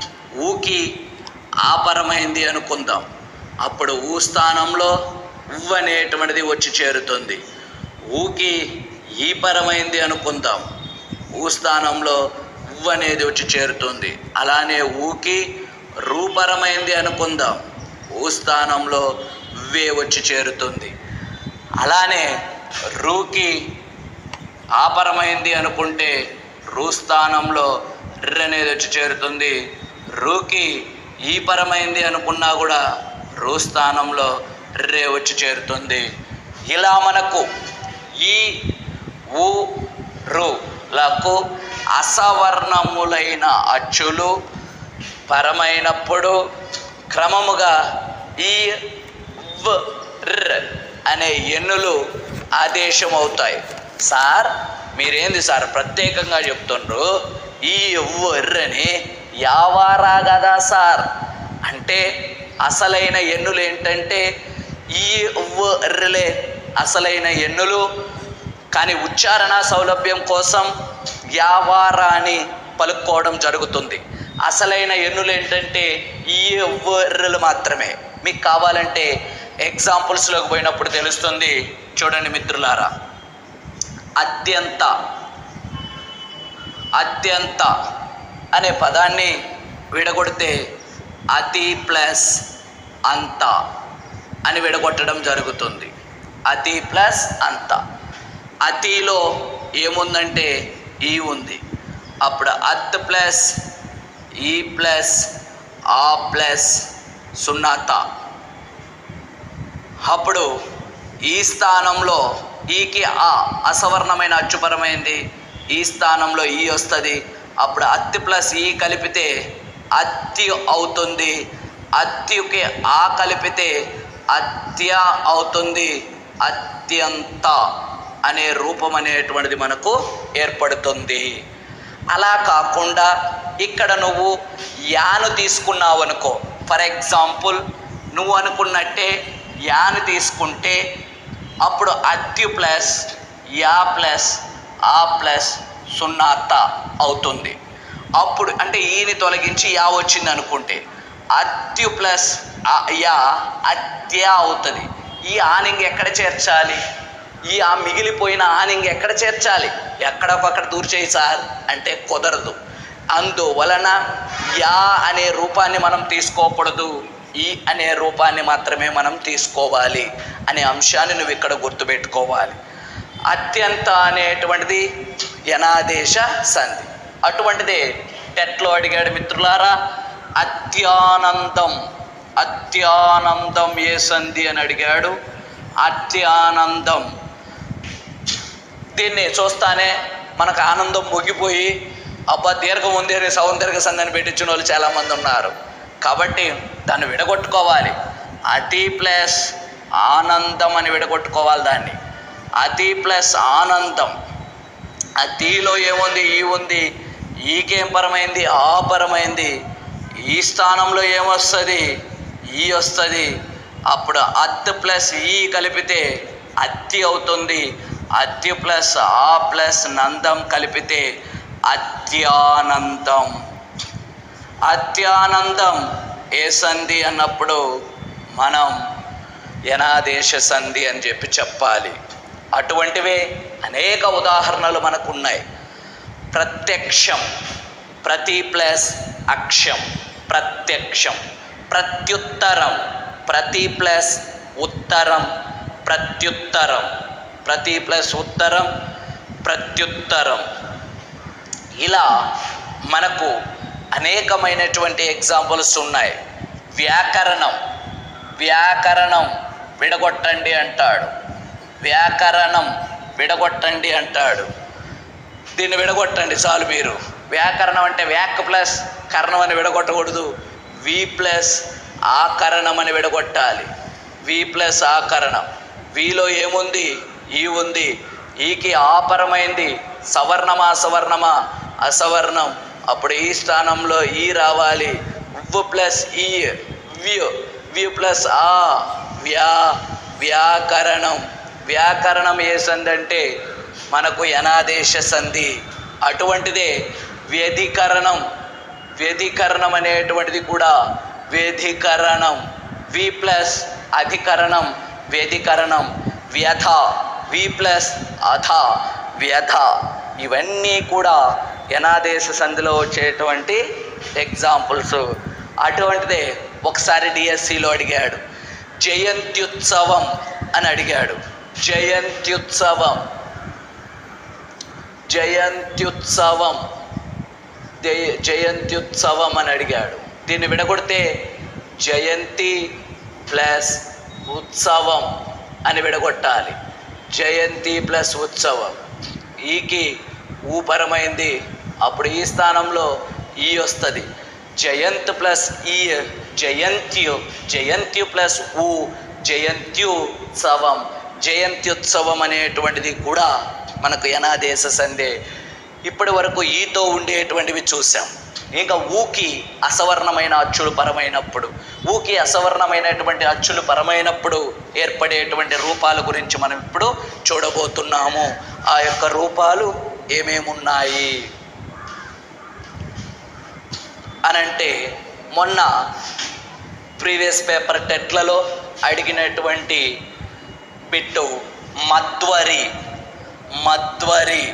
ఊకి ఆపరమైంది అనుకుందాం. అప్పుడు ఊ స్థానంలో ఉవ్వ అనేటువంటిది వచ్చి చేరుతుంది. ఊకి ఈ పరమైంది అనుకుందాం. ఊ స్థానంలో ఉవ్వ అనేది వచ్చి చేరుతుంది. అలానే ఊకి రూపరమైంది అనుకుందాం. ఊ స్థానంలో ఉవ్వే వచ్చి చేరుతుంది. అలానే రూకి ఆపరమైంది అనుకుంటే రూ స్థానంలో ర్ అనేది వచ్చి చేరుతుంది. రూకి ఈ పరమైంది అనుకున్నా కూడా రూ స్థానంలో రే వచ్చి చేరుతుంది. ఇలా మనకు ఈ ఊ రు లకు అసవర్ణములైన అచ్చులు పరమైనప్పుడు క్రమముగా ఈ వ్ ర్ అనే ఎన్నులు ఆదేశం అవుతాయి. సార్ మీరేంది సార్ ప్రత్యేకంగా చెప్తుండ్రు, ఈ వ్ ర్ అని యావారా కదా సార్ అంటే అసలైన ఎన్నులు ఏంటంటే ఈ వ్ ర్లే అసలైన ఎన్నులు. కానీ ఉచ్చారణ సౌలభ్యం కోసం యావారా అని పలుకోవడం జరుగుతుంది. అసలైన ఎన్నులు ఏంటంటే ఈ వ్ ర్లు మాత్రమే. మీకు కావాలంటే ఎగ్జాంపుల్స్లోకి పోయినప్పుడు తెలుస్తుంది. చూడండి మిత్రులారా, అత్యంత అత్యంత అనే పదాన్ని విడగొడితే అతి ప్లస్ అంత అని విడగొట్టడం జరుగుతుంది. అతి ప్లస్ అంత. అతిలో ఏముందంటే ఈ ఉంది. అప్పుడు అత్ ప్లస్ ఈ ప్లస్ ఆ ప్లస్ సున్నాత. అప్పుడు ఈ స్థానంలో ఈకి ఆ అసవర్ణమైన అచ్చుపరమైంది, ఈ స్థానంలో ఈ వస్తుంది. అప్పుడు అత్తి ప్లస్ ఈ కలిపితే అత్తి అవుతుంది. అత్యుకి ఆ కలిపితే అత్య అవుతుంది. అత్యంత అనే రూపం అనేటువంటిది మనకు ఏర్పడుతుంది. అలా కాకుండా ఇక్కడ నువ్వు యాను తీసుకున్నావు అనుకో, ఫర్ ఎగ్జాంపుల్ నువ్వు అనుకున్నట్టే యాను తీసుకుంటే అప్పుడు అత్యు ప్లస్ యా ప్లస్ ఆ ప్లస్ సున్నాత అవుతుంది. అప్పుడు అంటే ఈని తొలగించి యా వచ్చింది అనుకుంటే అత్యు ప్లస్ యా అత్య అవుతుంది. ఈ ఆనింగ్ ఎక్కడ చేర్చాలి? ఈ ఆ మిగిలిపోయిన ఆనింగ్ ఎక్కడ చేర్చాలి? ఎక్కడొకక్కడ దూరు చేయి సార్ అంటే కుదరదు. అందువలన యా అనే రూపాన్ని మనం తీసుకోకూడదు, ఈ అనే రూపాన్ని మాత్రమే మనం తీసుకోవాలి అనే అంశాన్ని నువ్వు ఇక్కడ గుర్తుపెట్టుకోవాలి. అత్యంత అనేటువంటిది యనాదేశ సంధి. అటువంటిదే టెట్లో అడిగాడు మిత్రులారా, అత్యానందం అత్యానందం ఏ సంధి అని అడిగాడు. అత్యానందం దీన్ని చూస్తానే మనకు ఆనందం ముగిపోయి అబ్బా దీర్ఘం ఉంది అని సౌందర్య సంధిని పెట్టించిన వాళ్ళు చాలామంది ఉన్నారు. కాబట్టి దాన్ని విడగొట్టుకోవాలి. అతి ప్లస్ ఆనందం అని విడగొట్టుకోవాలి దాన్ని. అతి ప్లస్ ఆనందం. అతిలో ఏముంది? ఈ ఉంది. ఈకేం పరమైంది? ఆ పరమైంది. ఈ స్థానంలో ఏమొస్తుంది? ఈ వస్తుంది. అప్పుడు అత్ ప్లస్ ఈ కలిపితే అత్తి అవుతుంది. అత్తి ప్లస్ ఆ ప్లస్ నందం కలిపితే అత్యానందం. అత్యానందం ఏ సంధి అన్నప్పుడు మనం యనాదేశ సంధి అని చెప్పి చెప్పాలి. అటువంటివే అనేక ఉదాహరణలు మనకు ఉన్నాయి. ప్రత్యక్షం, ప్రతి ప్లస్ అక్షం ప్రత్యక్షం. ప్రత్యుత్తరం, ప్రతి ప్లస్ ఉత్తరం ప్రత్యుత్తరం. ప్రతి ప్లస్ ఉత్తరం ప్రత్యుత్తరం. ఇలా మనకు అనేకమైనటువంటి ఎగ్జాంపుల్స్ ఉన్నాయి. వ్యాకరణం, వ్యాకరణం విడగొట్టండి అంటాడు. వ్యాకరణం విడగొట్టండి అంటాడు. దీన్ని విడగొట్టండి చాలు మీరు. వ్యాకరణం అంటే వ్యాక్ ప్లస్ కరణం అని విడగొట్టకూడదు. వి ప్లస్ ఆకరణం అని విడగొట్టాలి. వి ప్లస్ ఆకరణం. విలో ఏముంది? ఈ ఉంది. ఈకి ఆపరమైంది. సవర్ణమా అసవర్ణమా? అసవర్ణం. అప్పుడు ఈ స్థానంలో ఈ రావాలి. ఉవ్వు ప్లస్ ఈ వ్యు, వ్యు ప్లస్ ఆ వ్యా వ్యాకరణం. వ్యాకరణం ఏ సంధి అంటే మనకు యనాదేశ సంధి. అటువంటిదే వ్యధికరణం. వ్యధికరణం అనేటువంటిది కూడా వ్యధికరణం. వి ప్లస్ అధికరణం వ్యధికరణం. వ్యధ వి ప్లస్ అధ వ్యధ. ఇవన్నీ కూడా యనాదేశ సంధిలో వచ్చేటువంటి ఎగ్జాంపుల్స్. అటువంటిదే ఒకసారి డిఎస్సిలో అడిగాడు, జయంత్యుత్సవం అని అడిగాడు. జయంత్యుత్సవం జయంత్యుత్సవం జయంత్యుత్సవం అని అడిగాడు. దీన్ని విడగొడితే జయంతి ప్లస్ ఉత్సవం అని విడగొట్టాలి. జయంతి ప్లస్ ఉత్సవం. ఈకి ఊపరమైంది, అప్పుడు ఈ స్థానంలో ఈ వస్తుంది. జయంత్ ప్లస్ ఈ జయంత్యు, జయంత్యు ప్లస్ ఊ జయంత్యుత్సవం. జయంత్యుత్సవం అనేటువంటిది కూడా మనకు యనాదేశ సంధి. ఇప్పటి వరకు ఈతో ఉండేటువంటివి చూసాం. ఇంకా ఊకి అసవర్ణమైన అచ్చులు పరమైనప్పుడు, ఊకి అసవర్ణమైనటువంటి అచ్చులు పరమైనప్పుడు ఏర్పడేటువంటి రూపాల గురించి మనం ఇప్పుడు చూడబోతున్నాము. ఆ యొక్క రూపాలు ఏమేమున్నాయి అనంటే, మొన్న ప్రీవియస్ పేపర్ టెట్లలో అడిగినటువంటి బిట్టు మధ్వరి. మధ్వరి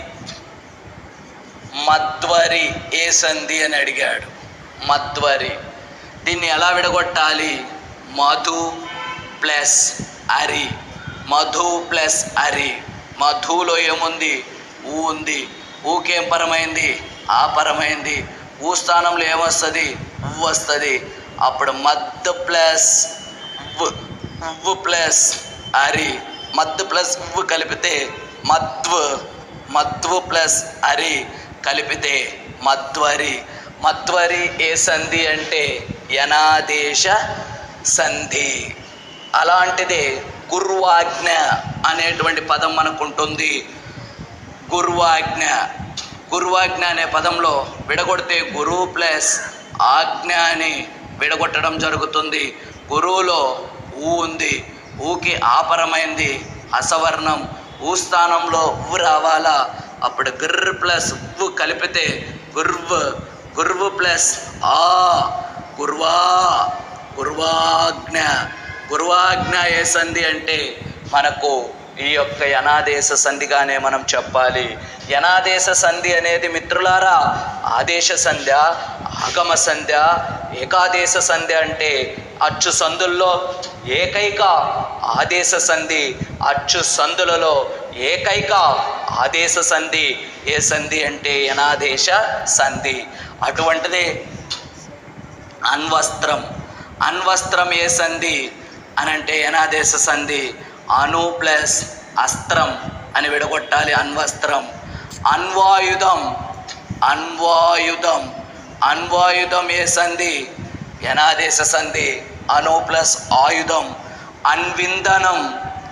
మధ్వరి ఏ సంధి అని అడిగాడు. మధ్వరి దీన్ని ఎలా విడగొట్టాలి? మధు ప్లస్ అరి. మధు ప్లస్ అరి. మధులో ఏముంది? ఊ ఉంది. ఊకేం పరమైంది? ఆ పరమైంది. ఊ స్థానంలో ఏమొస్తుంది? ఉవ్వు వస్తుంది. అప్పుడు మద్ ప్లస్ ఉవ్వు ప్లస్ అరి. మద్ ప్లస్ ఉవ్వు కలిపితే మధ్వు. మధ్వు ప్లస్ అరి కలిపితే మధ్వరి. మధ్వరి ఏ సంధి అంటే యనాదేశ సంధి. అలాంటిదే గుర్వాజ్ఞ అనేటువంటి పదం మనకు ఉంటుంది. గుర్వాజ్ఞ. గుర్వాజ్ఞ అనే పదంలో విడగొడితే గురువు ప్లస్ ఆజ్ఞ అని విడగొట్టడం జరుగుతుంది. గురువులో ఊ ఉంది. ఊకి ఆపరమైంది అసవర్ణం. ఊ స్థానంలో ఉవ్వు రావాలా. అప్పుడు గుర్ర ప్లస్ ఉవ్వు కలిపితే గుర్వ్. గుర్వు ప్లస్ ఆ గుర్వా. గుర్వాజ్ఞ. గుర్వాజ్ఞ ఏ సంధి అంటే మనకు ఈ యొక్క యనాదేశ సంధిగానే మనం చెప్పాలి. యనాదేశ సంధి అనేది మిత్రులారా ఆదేశ సంధ్య, ఆగమ సంధ్య, ఏకాదేశ సంధ్య అంటే అచ్చు సంధుల్లో ఏకైక ఆదేశ సంధి. అచ్చు సంధులలో ఏకైక ఆదేశ సంధి ఏ సంధి అంటే యనాదేశ సంధి. అటువంటిదే అన్వస్త్రం. అన్వస్త్రం ఏ సంధి అనంటే యనాదేశ సంధి. అను ప్లస్ అస్త్రం అని విడగొట్టాలి. అన్వస్త్రం. అన్వాయుధం. అన్వాయుధం. అన్వాయుధం ఏ సంధి? యనాదేశ సంధి. అను ప్లస్ ఆయుధం. అన్విందనం.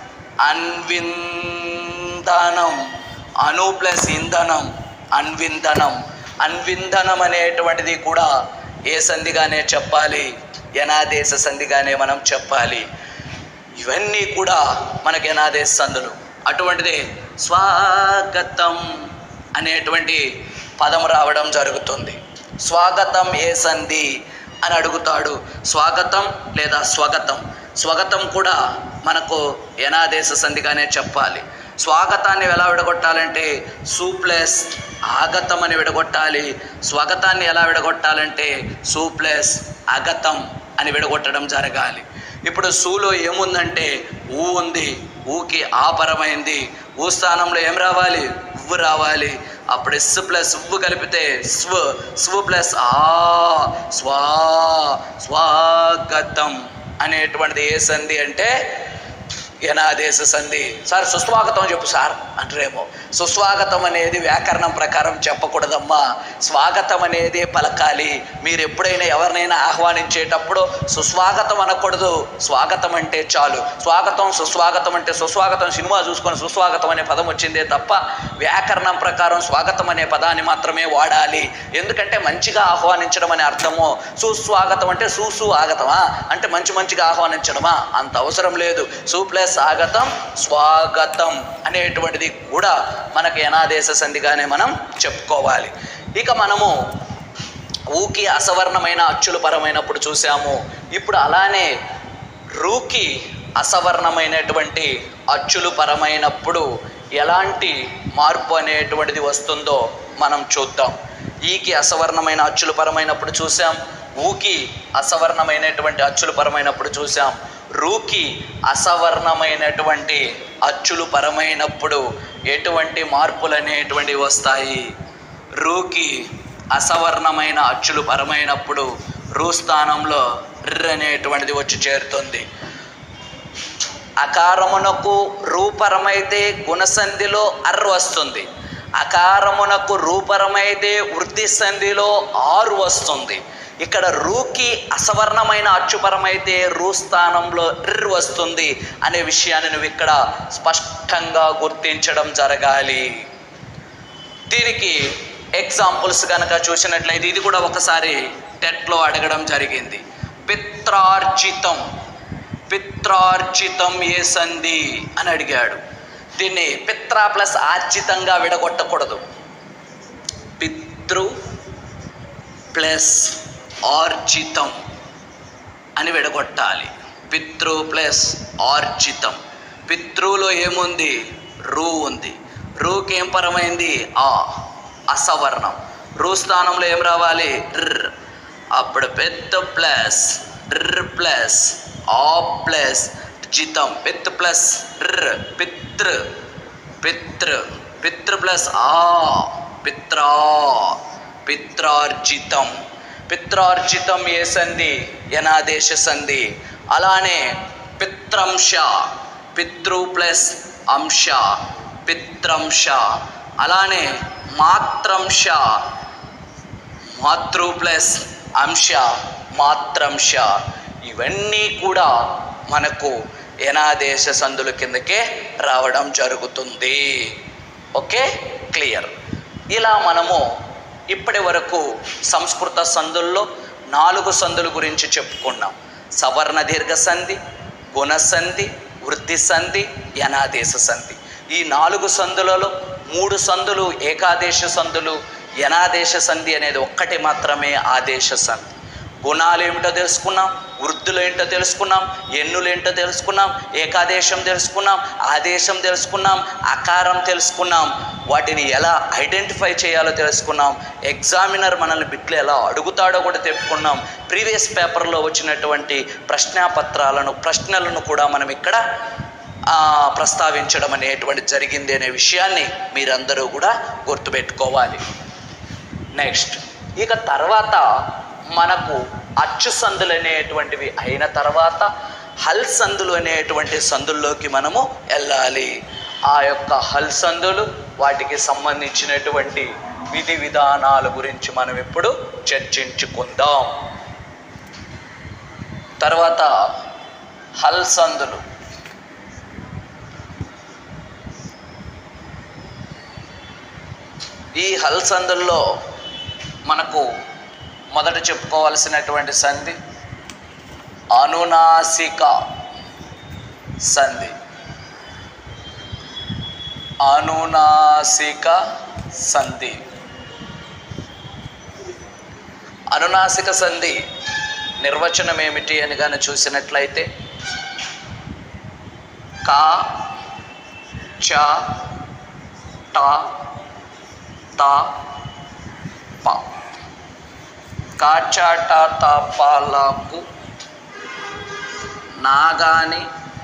అన్విందనం. అను ప్లస్ ఇంధనం. అన్విందనం. అన్విందనం అనేటువంటిది కూడా ఏ సంధిగానే చెప్పాలి? యనాదేశ సంధిగానే మనం చెప్పాలి. ఇవన్నీ కూడా మనకి యనాదేశ సంధులు. అటువంటిదే స్వాగతం అనేటువంటి పదం రావడం జరుగుతుంది. స్వాగతం ఏ సంధి అని అడుగుతాడు. స్వాగతం లేదా స్వగతం. స్వగతం కూడా మనకు యనాదేశ సంధిగానే చెప్పాలి. స్వాగతాన్ని ఎలా విడగొట్టాలంటే సు ప్లస్ ఆగతం అని విడగొట్టాలి. స్వగతాన్ని ఎలా విడగొట్టాలంటే సు ప్లస్ అగతం అని విడగొట్టడం జరగాలి. ఇప్పుడు సూలో ఏముందంటే ఊ ఉంది. ఊకి ఆపరమైంది. ఊ స్థానంలో ఏం రావాలి? ఉవ్వు రావాలి. అప్పుడు ఎస్ ప్లస్ ఉవ్వు కలిపితే స్వ. స్వ ప్లస్ ఆ స్వా. స్వాగతం అనేటువంటిది ఏ సంధి అంటే యనాదేశ సంధి. సార్ సుస్వాగతం చెప్పు సార్ అంటారేమో. సుస్వాగతం అనేది వ్యాకరణం ప్రకారం చెప్పకూడదమ్మా. స్వాగతం అనేది పలకాలి. మీరు ఎప్పుడైనా ఎవరినైనా ఆహ్వానించేటప్పుడు సుస్వాగతం అనకూడదు. స్వాగతం అంటే చాలు. స్వాగతం సుస్వాగతం అంటే సుస్వాగతం సినిమా చూసుకొని సుస్వాగతం అనే పదం వచ్చిందే తప్ప వ్యాకరణం ప్రకారం స్వాగతం అనే పదాన్ని మాత్రమే వాడాలి. ఎందుకంటే మంచిగా ఆహ్వానించడం అనే అర్థము. సుస్వాగతం అంటే సూసు ఆగతమా అంటే మంచి మంచిగా ఆహ్వానించడమా? అంత అవసరం లేదు. సు ప్లస్ స్వాగతం స్వాగతం అనేటువంటిది కూడా మనకి యనాదేశ సంధిగానే మనం చెప్పుకోవాలి. ఇక మనము ఊకి అసవర్ణమైన అచ్చులు పరమైనప్పుడు చూసాము. ఇప్పుడు అలానే రూకి అసవర్ణమైనటువంటి అచ్చులు పరమైనప్పుడు ఎలాంటి మార్పు అనేటువంటిది వస్తుందో మనం చూద్దాం. ఈకి అసవర్ణమైన అచ్చులు పరమైనప్పుడు చూసాం, ఊకి అసవర్ణమైనటువంటి అచ్చులు పరమైనప్పుడు చూసాం. రూకి అసవర్ణమైనటువంటి అచ్చులు పరమైనప్పుడు ఎటువంటి మార్పులు అనేటువంటివి వస్తాయి? రూకి అసవర్ణమైన అచ్చులు పరమైనప్పుడు రూ స్థానంలో ర్ అనేటువంటిది వచ్చి చేరుతుంది. అకారమునకు రూపరమైతే గుణసంధిలో అర్ వస్తుంది. అకారమునకు రూపరమైతే వృద్ధి సంధిలో ఆరు వస్తుంది. ఇక్కడ రూకి అసవర్ణమైన అచ్చుపరమైతే రూ స్థానంలో ర్ వస్తుంది అనే విషయాన్ని నువ్వు ఇక్కడ స్పష్టంగా గుర్తించడం జరగాలి. దీనికి ఎగ్జాంపుల్స్ కనుక చూసినట్లయితే ఇది కూడా ఒకసారి టెట్లో అడగడం జరిగింది. పిత్రార్జితం, పిత్రార్జితం ఏ సంధి అని అడిగాడు. దీన్ని పిత్ర ప్లస్ ఆర్జితంగా విడగొట్టకూడదు. పితృ ప్లస్ ఆర్జితం అని విడగొట్టాలి. పితృ ప్లస్ ఆర్జితం. పితృలో ఏముంది? రూ ఉంది. రూకి ఏం పరమైంది? ఆ అసవర్ణం. రూ స్థానంలో ఏం రావాలి? ర్. అప్పుడు పిత్ ప్లస్ ర్ ప్లస్ ఆ ప్లస్ జితం. పిత్ ప్లస్ ర్ పితృ. పితృ పితృ ప్లస్ ఆ పిత్రా. పిత్రార్జితం. పిత్రార్జితం ఏ సంధి? యనాదేశ సంధి. అలానే పిత్రంశ, పితృ ప్లస్ అంశ పిత్రంశ. అలానే మాత్రంశ, మాతృ ప్లస్ అంశ మాత్రంశ. ఇవన్నీ కూడా మనకు యనాదేశ సంధుల కిందకే రావడం జరుగుతుంది. Okay, clear. ఇలా మనము ఇప్పటి వరకు సంస్కృత సంధుల్లో నాలుగు సంధుల గురించి చెప్పుకున్నాం. సవర్ణ దీర్ఘ సంధి, గుణసంధి, వృద్ధి సంధి, యనాదేశ సంధి. ఈ నాలుగు సంధులలో మూడు సంధులు ఏకాదేశ సంధులు, యనాదేశ సంధి అనేది ఒక్కటి మాత్రమే ఆదేశ సంధి. గుణాలు ఏమిటో తెలుసుకున్నాం, వృద్ధులు ఏంటో తెలుసుకున్నాం, ఎన్నులు ఏంటో తెలుసుకున్నాం, ఏకాదేశం తెలుసుకున్నాం, ఆదేశం తెలుసుకున్నాం, అకారం తెలుసుకున్నాం. వాటిని ఎలా ఐడెంటిఫై చేయాలో తెలుసుకున్నాం. ఎగ్జామినర్ మనల్ని బిట్లు ఎలా అడుగుతాడో కూడా తెలుసుకున్నాం. ప్రీవియస్ పేపర్లో వచ్చినటువంటి ప్రశ్నాపత్రాలను ప్రశ్నలను కూడా మనం ఇక్కడ ప్రస్తావించడం అనేటువంటి జరిగింది అనే విషయాన్ని మీరందరూ కూడా గుర్తుపెట్టుకోవాలి. నెక్స్ట్, ఇక తర్వాత మనకు అచ్చు సందులు అనేటువంటివి అయిన తర్వాత హల్ సందులు అనేటువంటి సందుల్లోకి మనము వెళ్ళాలి. ఆ యొక్క హల్ సందులు, వాటికి సంబంధించినటువంటి విధి విధానాల గురించి మనం ఇప్పుడు చర్చించుకుందాం. తర్వాత హల్ సందులు. ఈ హల్ సందుల్లో మనకు మొదట చెప్పుకోవాల్సినటువంటి సంధి అనునాసిక సంధి. అనునాసిక సంధి. అనునాసిక సంధి నిర్వచనం ఏమిటి అని కానీ చూసినట్లయితే కా, చ, ట, త, ప. కాచాట తాపాలకు నాగాని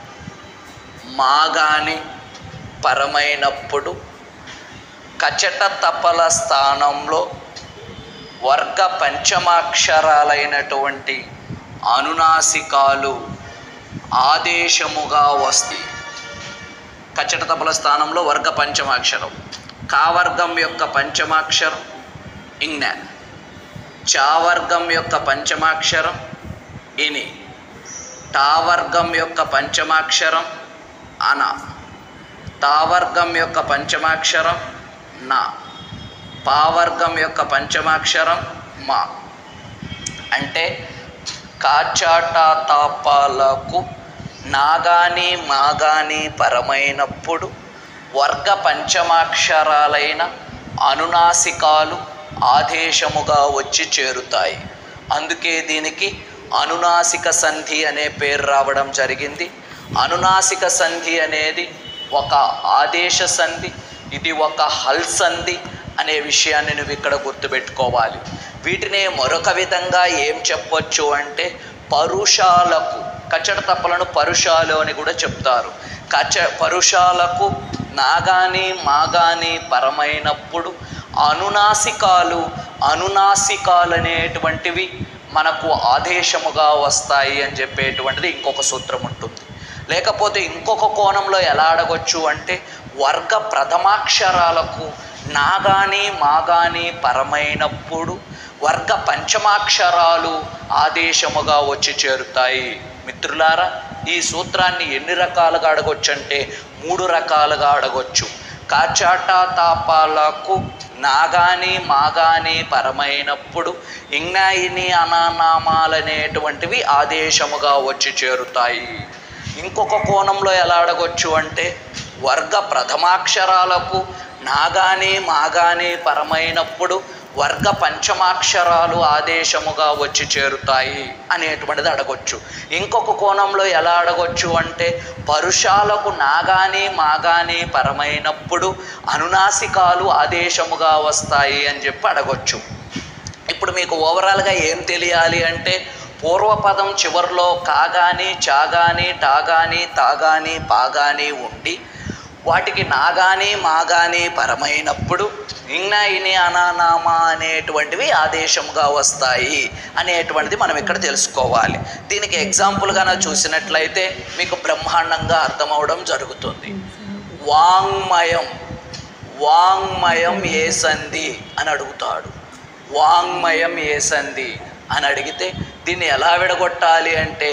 మాగాని పరమైనప్పుడు కచట తపల స్థానంలో వర్గ పంచమాక్షరాలైనటువంటి అనునాసికాలు ఆదేశముగా వస్తాయి. కచట తపల స్థానంలో వర్గ పంచమాక్షరం. కావర్గం యొక్క పంచమాక్షరం ఇన్న, చావర్గం యొక్క పంచమాక్షరం ఇని, టావర్గం యొక్క పంచమాక్షరం అన, తావర్గం యొక్క పంచమాక్షరం నా, పావర్గం యొక్క పంచమాక్షరం మా. అంటే కాచాట తాపాలకు నాగాని మాగాని పరమైనప్పుడు వర్గ పంచమాక్షరాలైన అనునాసికాలు ఆదేశముగా వచ్చి చేరుతాయి. అందుకే దీనికి అనునాసిక సంధి అనే పేరు రావడం జరిగింది. అనునాసిక సంధి అనేది ఒక ఆదేశ సంధి, ఇది ఒక హల్ సంధి అనే విషయాన్ని నువ్వు ఇక్కడ గుర్తుపెట్టుకోవాలి. వీటినే మరొక విధంగా ఏం చెప్పొచ్చు అంటే పరుషాలకు, కచట తప్పలను పరుషాలు అని కూడా చెప్తారు. కచ పరుషాలకు నాగాని మాగాని పరమైనప్పుడు అనునాసికాలు అనునాసికాలు అనేటువంటివి మనకు ఆదేశముగా వస్తాయి అని చెప్పేటువంటిది ఇంకొక సూత్రం ఉంటుంది. లేకపోతే ఇంకొక కోణంలో ఎలా అడగొచ్చు అంటే వర్గ ప్రథమాక్షరాలకు నాగాని మాగాని పరమైనప్పుడు వర్గ పంచమాక్షరాలు ఆదేశముగా వచ్చి చేరుతాయి. మిత్రులారా, ఈ సూత్రాన్ని ఎన్ని రకాలుగా అడగొచ్చు అంటే మూడు రకాలుగా అడగొచ్చు. కాచాట తాపాలకు నాగాని మాగాని పరమైనప్పుడు ఇంగ్నాయిని అనానామాలనేటువంటివి ఆదేశముగా వచ్చి చేరుతాయి. ఇంకొక కోణంలో ఎలా అడగొచ్చు అంటే వర్గ ప్రథమాక్షరాలకు నాగాని మాగాని పరమైనప్పుడు వర్గ పంచమాక్షరాలు ఆదేశముగా వచ్చి చేరుతాయి అనేటువంటిది అడగొచ్చు. ఇంకొక కోణంలో ఎలా అడగొచ్చు అంటే పరుషాలకు నాగాని మాగాని పరమైనప్పుడు అనునాసికాలు ఆదేశముగా వస్తాయి అని చెప్పి అడగొచ్చు. ఇప్పుడు మీకు ఓవరాల్గా ఏం తెలియాలి అంటే పూర్వపదం చివరిలో కాగాని చాగాని టాగాని తాగాని పాగాని ఉండి వాటికి నాగాని మాగాని పరమైనప్పుడు ఇంగ్నా ఇని అనానామా అనేటువంటివి ఆదేశంగా వస్తాయి అనేటువంటిది మనం ఇక్కడ తెలుసుకోవాలి. దీనికి ఎగ్జాంపుల్గా చూసినట్లయితే మీకు బ్రహ్మాండంగా అర్థమవడం జరుగుతుంది. వాంగ్మయం, వాంగ్మయం ఏ సంధి అని అడుగుతాడు. వాంగ్మయం ఏ సంధి అని అడిగితే దీన్ని ఎలా విడగొట్టాలి అంటే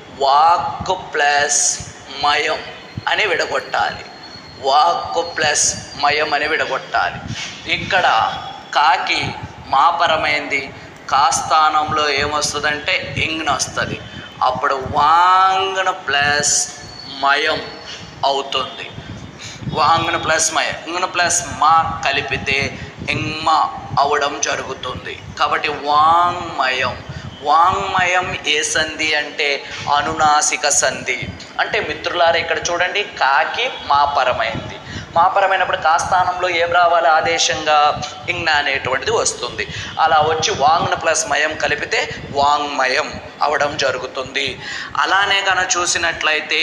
వాక్ ప్లస్ మయం అని విడగొట్టాలి. వాక్ ప్లస్ మయం అని విడగొట్టాలి. ఇక్కడ కాకి మాపరమైంది, కా స్థానంలో ఏమొస్తుందంటే ఇంగ్న వస్తుంది. అప్పుడు వాంగ్న ప్లస్ మయం అవుతుంది. వాంగ్న ప్లస్ మయం, ఇంగ్న ప్లస్ మా కలిపితే ఇంగ్మ అవడం జరుగుతుంది. కాబట్టి వాంగ్మయం, వాంగ్మయం ఏ సంధి అంటే అనునాసిక సంధి. అంటే మిత్రులారా ఇక్కడ చూడండి, కాకి మాపరమైంది, మాపరమైనప్పుడు కా స్థానంలో ఏం రావాలి ఆదేశంగా ఇంగ్న అనేటువంటిది వస్తుంది. అలా వచ్చి వాంగ్న ప్లస్ మయం కలిపితే వాంగ్మయం అవడం జరుగుతుంది. అలానే కనుక చూసినట్లయితే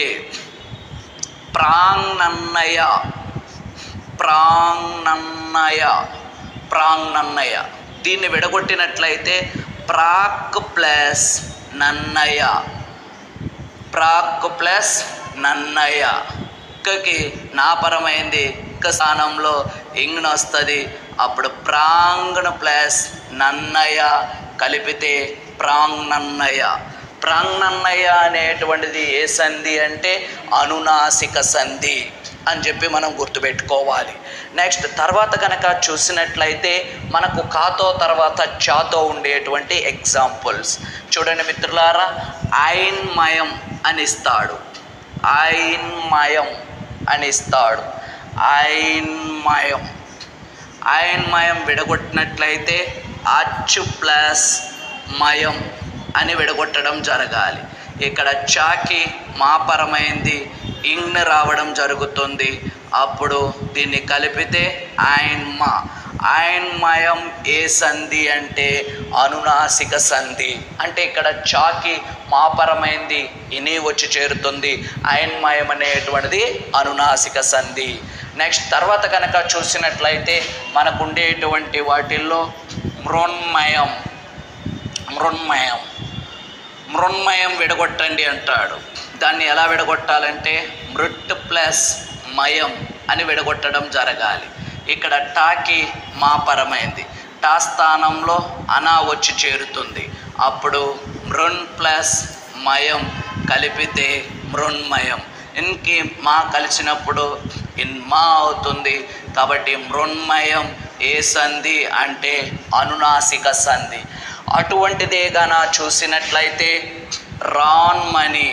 ప్రాంగ్నన్నయ, ప్రాంగ్నన్నయ, ప్రాంగ్నన్నయ దీన్ని విడగొట్టినట్లయితే ప్రాక్ ప్లస్ నన్నయ, ప్రాక్ ప్లస్ నన్నయ. కకి నాపరమైంది, క స్థానంలో ఇంగ్న వస్తుంది. అప్పుడు ప్రాంగ్న ప్లస్ నన్నయ కలిపితే ప్రాంగ్నన్నయ. ప్రాంగ్నన్నయ అనేటువంటిది ఏ సంధి అంటే అనునాసిక సంధి అని చెప్పి మనం గుర్తుపెట్టుకోవాలి. నెక్స్ట్ తర్వాత కనుక చూసినట్లయితే మనకు కాతో తర్వాత చాతో ఉండేటువంటి ఎగ్జాంపుల్స్ చూడండి మిత్రులారా. ఐన్మయం అని ఇస్తాడు, ఐన్మయం అని ఇస్తాడు. ఐన్మయం, ఐన్మయం విడగొట్టినట్లయితే అచ్చు ప్లస్ మయం అని విడగొట్టడం జరగాలి. ఇక్కడ చాకి మాపరమైంది ఇంగ్న రావడం జరుగుతుంది. అప్పుడు దీన్ని కలిపితే ఐన్మ. ఐన్మయం ఏ సంధి అంటే అనునాసిక సంధి. అంటే ఇక్కడ చాకి మాపరమైంది ఇని వచ్చి చేరుతుంది. ఐన్మయం అనేటువంటిది అనునాసిక సంధి. నెక్స్ట్ తర్వాత కనుక చూసినట్లయితే మనకు ఉండేటువంటి వాటిల్లో మృన్మయం, మృన్మయం, మృన్మయం విడగొట్టండి అంటాడు. దాన్ని ఎలా విడగొట్టాలంటే మృట్ ప్లస్ మయం అని విడగొట్టడం జరగాలి. ఇక్కడ టాకి మాపరమైంది, టా స్థానంలో అనా వచ్చి చేరుతుంది. అప్పుడు మృన్ ప్లస్ మయం కలిపితే మృన్మయం. ఇన్కి మా కలిసినప్పుడు ఇన్ మా అవుతుంది. కాబట్టి మృన్మయం ఏ సంధి అంటే అనునాసిక సంధి. అటువంటిదే గాన చూసినట్లయితే రాన్మణి,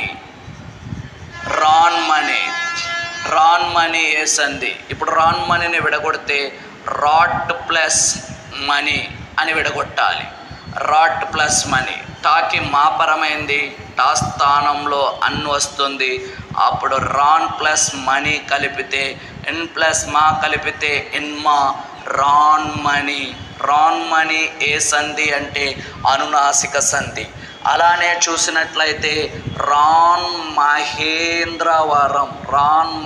రాన్మణి, రాన్మణి ఏ సంధి. ఇప్పుడు రాన్మణిని విడగొడితే రాట్ ప్లస్ మనీ అని విడగొట్టాలి. రాట్ ప్లస్ మనీ, టాకి మాపరమైంది, టా స్థానంలో అన్ వస్తుంది. అప్పుడు రాన్ ప్లస్ మనీ కలిపితే ఎన్ ప్లస్ మా కలిపితే ఎన్మా, రాన్ మనీ. రాన్ మనీ ఏ సంధి అంటే అనునాసిక సంధి. అలానే చూసినట్లయితే రాన్ మహేంద్రవరం, రాన్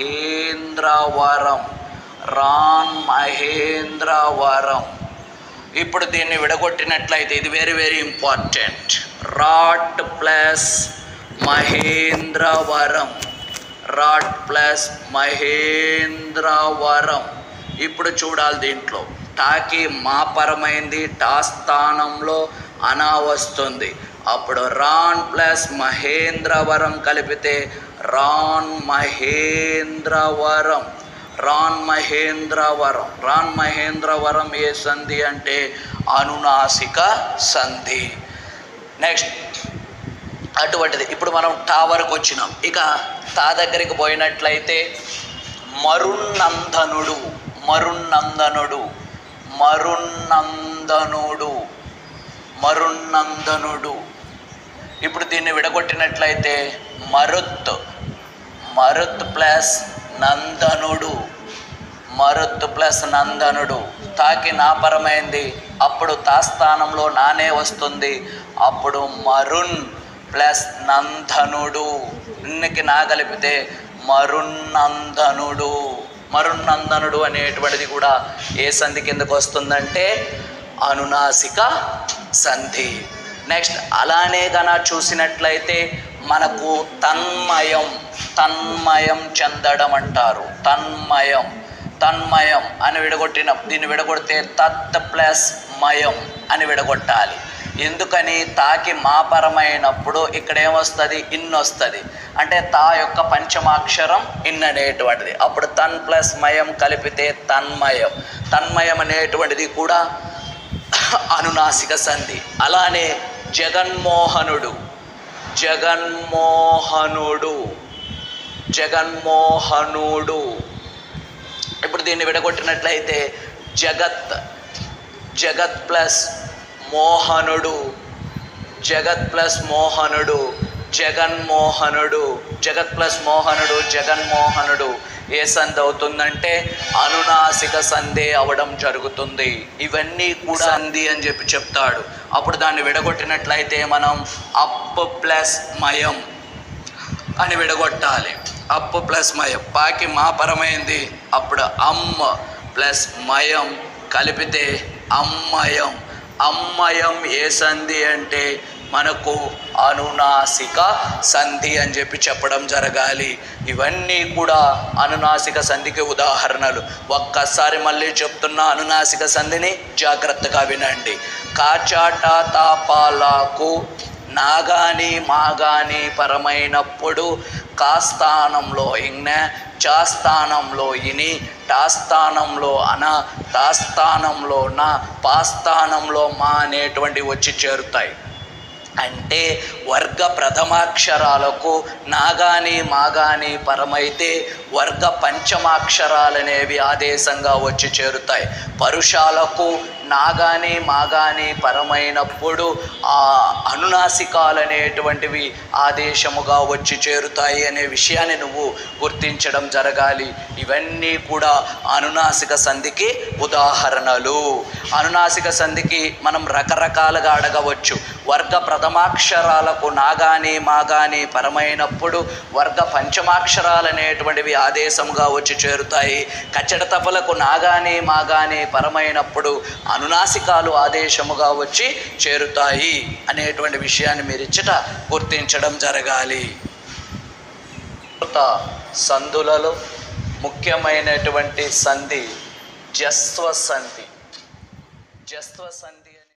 మహేంద్రవరం, రాన్ మహేంద్రవరం. ఇప్పుడు దీన్ని విడగొట్టినట్లయితే ఇది వెరీ వెరీ ఇంపార్టెంట్. రాట్ ప్లస్ మహేంద్రవరం, రాట్ ప్లస్ మహేంద్రవరం. ఇప్పుడు చూడాలి దీంట్లో టాకి మాపరమైంది, టా స్థానంలో అనా వస్తుంది. అప్పుడు రాన్ ప్లస్ మహేంద్రవరం కలిపితే రాన్ మహేంద్రవరం, రాన్ మహేంద్రవరం. రాన్ మహేంద్రవరం ఏ సంధి అంటే అనునాసిక సంధి. నెక్స్ట్ అటువంటిది. ఇప్పుడు మనం టా వరకు వచ్చినాం. ఇక తా దగ్గరికి పోయినట్లయితే మరున్నందనుడు, మరున్నందనుడు, మరున్నందనుడు, మరున్నందనుడు. ఇప్పుడు దీన్ని విడగొట్టినట్లయితే మరుత్, మరుత్ ప్లస్ నందనుడు, మరుత్ ప్లస్ నందనుడు. తాకి నాపరమైంది, అప్పుడు తా స్థానంలో నానే వస్తుంది. అప్పుడు మరున్ ప్లస్ నందనుడు, ఇన్నికి నా కలిపితే మరున్నందనుడు. మరున్నందనుడు అనేటువంటిది కూడా ఏ సంధి కిందకు వస్తుందంటే అనునాసిక సంధి. నెక్స్ట్ అలానే గన చూసినట్లయితే మనకు తన్మయం, తన్మయం చెందడం అంటారు. తన్మయం, తన్మయం అని విడగొట్టిన దీన్ని విడగొడితే తత్ ప్లస్ మయం అని విడగొట్టాలి. ఎందుకని? తాకి మాపరమైనప్పుడు ఇక్కడ ఏమొస్తుంది? ఇన్ వస్తుంది. అంటే తా యొక్క పంచమాక్షరం ఇన్ అనేటువంటిది. అప్పుడు తన్ ప్లస్ మయం కలిపితే తన్మయం. తన్మయం అనేటువంటిది కూడా అనునాసిక సంధి. అలానే జగన్మోహనుడు, జగన్మోహనుడు, జగన్మోహనుడు. ఇప్పుడు దీన్ని విడగొట్టినట్లయితే జగత్, జగత్ ప్లస్ మోహనుడు, జగత్ ప్లస్ మోహనుడు, జగన్మోహనుడు. జగత్ ప్లస్ మోహనుడు, జగన్మోహనుడు ఏ సంధి అవుతుందంటే అనునాసిక సంధి అవడం జరుగుతుంది. ఇవన్నీ కూడా సంధి అని చెప్పి చెప్తాడు. అప్పుడు దాన్ని విడగొట్టినట్లయితే మనం అప్ ప్లస్ మయం అని విడగొట్టాలి. అప్ ప్లస్ మయం, పాకి మాపరమైంది. అప్పుడు అమ్మ ప్లస్ మయం కలిపితే అమ్మయం. అమ్మయం ఏ సంధి అంటే మనకు అనునాసిక సంధి అని చెప్పి చెప్పడం జరగాలి. ఇవన్నీ కూడా అనునాసిక సంధికి ఉదాహరణలు. ఒక్కసారి మళ్ళీ చెప్తున్నా అనునాసిక సంధిని జాగ్రత్తగా వినండి. కాచాట తాపాలకు నాగాని మాగాని పరమైనప్పుడు కాస్థానంలో ఇన్న, చాస్థానంలో ఇని, టాస్థానంలో అన, తాస్థానంలో నా, పాస్థానంలో మా అనేటువంటి వచ్చి చేరుతాయి. అంటే వర్గ ప్రథమాక్షరాలకు నాగాని మాగాని పరమైతే వర్గ పంచమాక్షరాలనేవి ఆదేశంగా వచ్చి చేరుతాయి. పరుషాలకు నాగాని మాగాని పరమైనప్పుడు ఆ అనునాసికాలు అనేటువంటివి ఆదేశముగా వచ్చి చేరుతాయి అనే విషయాన్ని నువ్వు గుర్తించడం జరగాలి. ఇవన్నీ కూడా అనునాసిక సంధికి ఉదాహరణలు. అనునాసిక సంధికి మనం రకరకాలుగా అడగవచ్చు. వర్గ ప్రథమాక్షరాలకు నాగాని మాగాని పరమైనప్పుడు వర్గ పంచమాక్షరాలు అనేటువంటివి ఆదేశంగా వచ్చి చేరుతాయి. కచ్చడ తపలకు నాగాని మాగాని పరమైనప్పుడు అనునాసికాలు ఆదేశముగా వచ్చి చేరుతాయి అనేటువంటి విషయాన్ని మీరు ఇచ్చట గుర్తించడం జరగాలి. సంధులలో ముఖ్యమైనటువంటి సంధి జస్వ సంధి. జస్వ సంధి